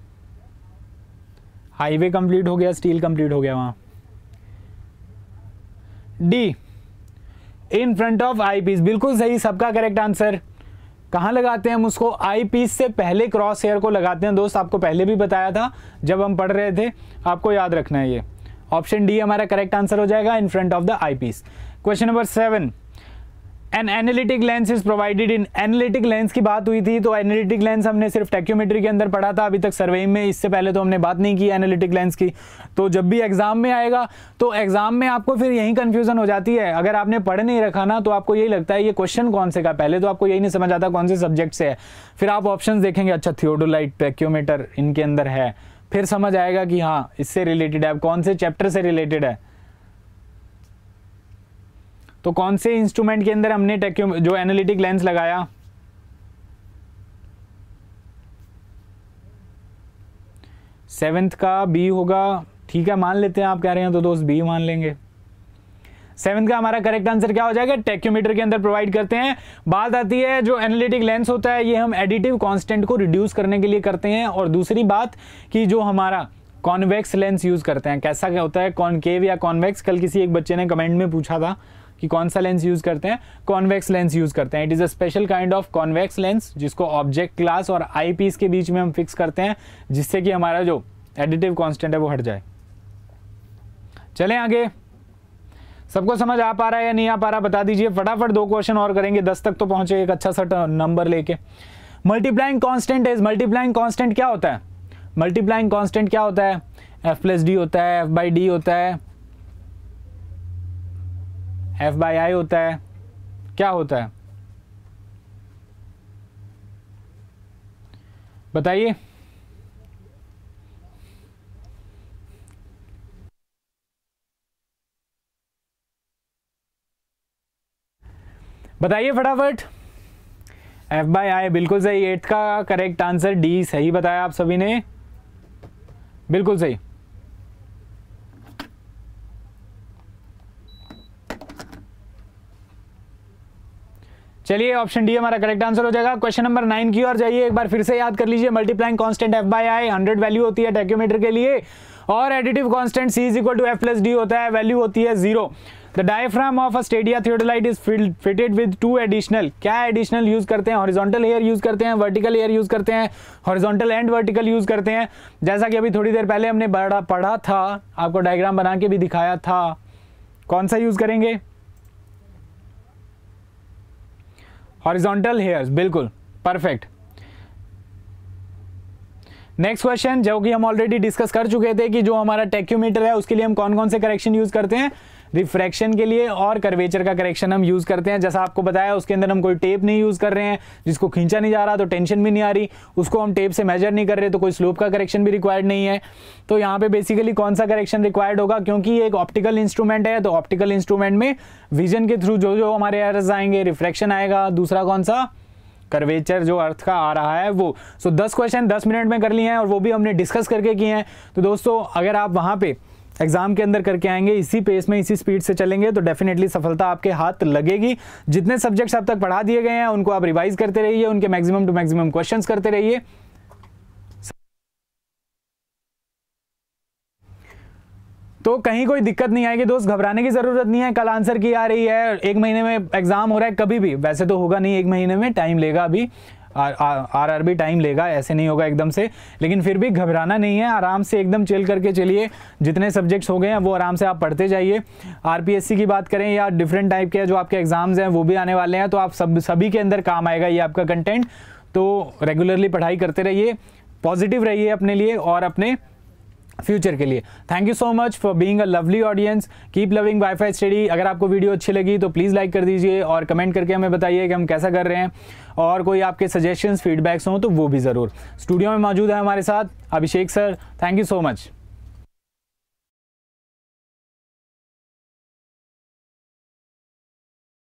हाईवे कंप्लीट हो गया, स्टील कंप्लीट हो गया वहां। D, in front of eyepiece, बिल्कुल सही, सबका करेक्ट आंसर। कहां लगाते हैं हम उसको? आई पीस से पहले क्रॉस हेयर को लगाते हैं दोस्त, आपको पहले भी बताया था जब हम पढ़ रहे थे, आपको याद रखना है ये। ऑप्शन डी हमारा करेक्ट आंसर हो जाएगा, in front of the eyepiece. Question number seven, an anallactic lens is provided in, anallactic lens की बात हुई थी, तो एनालिटिक लेंस हमने सिर्फ टैक्योमेट्री के अंदर पढ़ा था, अभी तक सर्वे में, इससे पहले तो हमने बात नहीं की एनालिटिक लेंस की। तो जब भी एग्जाम में आएगा तो एग्जाम में आपको फिर यही कंफ्यूजन हो जाती है, अगर आपने पढ़ नहीं रखा ना तो आपको यही लगता है ये क्वेश्चन कौन से का, पहले तो आपको यही नहीं समझ आता कौन से सब्जेक्ट से है, फिर आप ऑप्शन देखेंगे, अच्छा थियोडोलाइट, टैक्योमीटर इनके अंदर है, फिर समझ आएगा कि हाँ इससे रिलेटेड है, कौन से चैप्टर से रिलेटेड है। तो कौन से इंस्ट्रूमेंट के अंदर हमने टेक्यो जो एनालिटिक लेंस लगाया? सेवेंथ का बी होगा, ठीक है मान लेते हैं, आप कह रहे हैं तो दोस्त बी मान लेंगे। सेवेंथ का हमारा करेक्ट आंसर क्या हो जाएगा? टेक्योमीटर के अंदर प्रोवाइड करते हैं। बात आती है जो एनालिटिक लेंस होता है ये हम एडिटिव कांस्टेंट को रिड्यूस करने के लिए करते हैं, और दूसरी बात कि जो हमारा कॉन्वेक्स लेंस यूज करते हैं, कैसा क्या होता है, कॉनकेव या कॉन्वेक्स, कल किसी एक बच्चे ने कमेंट में पूछा था कि कौन सा लेंस यूज करते हैं, कॉन्वेक्स लेंस यूज करते हैं। It is a special kind of convex lens जिसको ऑब्जेक्ट क्लास और आई पीस के बीच में हम फिक्स करते हैं, जिससे कि हमारा जो एडिटिव कांस्टेंट है वो हट जाए। चलें आगे, सबको समझ आ पा रहा है या नहीं आ पा रहा बता दीजिए, फटाफट दो क्वेश्चन और करेंगे, दस तक तो पहुंचे एक अच्छा सा नंबर लेके। Multiplying constant is, multiplying constant क्या होता है? मल्टीप्लाइंग कांस्टेंट क्या होता है? एफ प्लस डी होता है, एफ बाई डी होता है, एफ बाई आई होता है, क्या होता है बताइए? बताइए फटाफट। एफ बाई आई बिल्कुल सही, एट का करेक्ट आंसर डी सही बताया आप सभी ने, बिल्कुल सही। चलिए ऑप्शन डी हमारा करेक्ट आंसर हो जाएगा। क्वेश्चन नंबर नाइन की ओर जाइए, एक बार फिर से याद कर लीजिए। Multiplying constant F by I hundred value होती है टैक्योमीटर के लिए, और additive constant C is equal to F plus D होता है, वैल्यू होती है zero. The diaphragm of a stadia theodolite is fitted with two additional, क्या एडिशनल यूज करते हैं? हॉरिजॉन्टल हेयर यूज करते हैं, वर्टिकल हेयर यूज करते हैं, हॉरिजॉन्टल एंड वर्टिकल यूज करते हैं। जैसा कि अभी थोड़ी देर पहले हमने पढ़ा पढ़ा था, आपको डायग्राम बना के भी दिखाया था, कौन सा यूज करेंगे? हॉरिजॉन्टल हेयर्स, बिल्कुल परफेक्ट। नेक्स्ट क्वेश्चन जो कि हम ऑलरेडी डिस्कस कर चुके थे कि जो हमारा टैक्योमीटर है उसके लिए हम कौन कौन से करेक्शन यूज करते हैं? रिफ्रैक्शन के लिए और कर्वेचर का करेक्शन हम यूज करते हैं। जैसा आपको बताया उसके अंदर हम कोई टेप नहीं यूज कर रहे हैं, जिसको खींचा नहीं जा रहा तो टेंशन भी नहीं आ रही, उसको हम टेप से मेजर नहीं कर रहे तो कोई स्लोप का करेक्शन भी रिक्वायर्ड नहीं है। तो यहाँ पे बेसिकली कौन सा करेक्शन रिक्वायर्ड होगा? क्योंकि ये एक ऑप्टिकल इंस्ट्रूमेंट है, तो ऑप्टिकल इंस्ट्रूमेंट में विजन के थ्रू जो जो हमारे एरर्स आएंगे, रिफ्रैक्शन आएगा, दूसरा कौन सा? कर्वेचर जो अर्थ का आ रहा है वो। सो दस क्वेश्चन दस मिनट में कर लिए हैं और वो भी हमने डिस्कस करके किए हैं। तो दोस्तों अगर आप वहां पे एग्जाम के अंदर करके आएंगे, इसी पेस में इसी स्पीड से चलेंगे तो डेफिनेटली सफलता आपके हाथ लगेगी। जितने सब्जेक्ट्स अब तक पढ़ा दिए गए हैं उनको आप रिवाइज करते रहिए, उनके मैक्सिमम टू मैक्सिमम क्वेश्चंस करते रहिए। तो कहीं कोई दिक्कत नहीं आएगी दोस्त, घबराने की जरूरत नहीं है। कल आंसर की आ रही है, एक महीने में एग्जाम हो रहा है, कभी भी वैसे तो होगा नहीं, एक महीने में टाइम लेगा, अभी आर आर आर भी टाइम लेगा, ऐसे नहीं होगा एकदम से, लेकिन फिर भी घबराना नहीं है, आराम से एकदम चिल करके चलिए। जितने सब्जेक्ट्स हो गए हैं वो आराम से आप पढ़ते जाइए। आरपीएससी की बात करें या डिफरेंट टाइप के जो आपके एग्जाम्स हैं वो भी आने वाले हैं, तो आप सब सभी के अंदर काम आएगा ये आपका कंटेंट। तो रेगुलरली पढ़ाई करते रहिए, पॉजिटिव रहिए अपने लिए और अपने फ्यूचर के लिए। Thank you so much for being a lovely audience, keep loving WiFi study. अगर आपको वीडियो अच्छी लगी तो प्लीज़ लाइक कर दीजिए और कमेंट करके हमें बताइए कि हम कैसा कर रहे हैं, और कोई आपके सजेशंस फीडबैक्स हों तो वो भी ज़रूर। स्टूडियो में मौजूद है हमारे साथ Abhishek sir, thank you so much.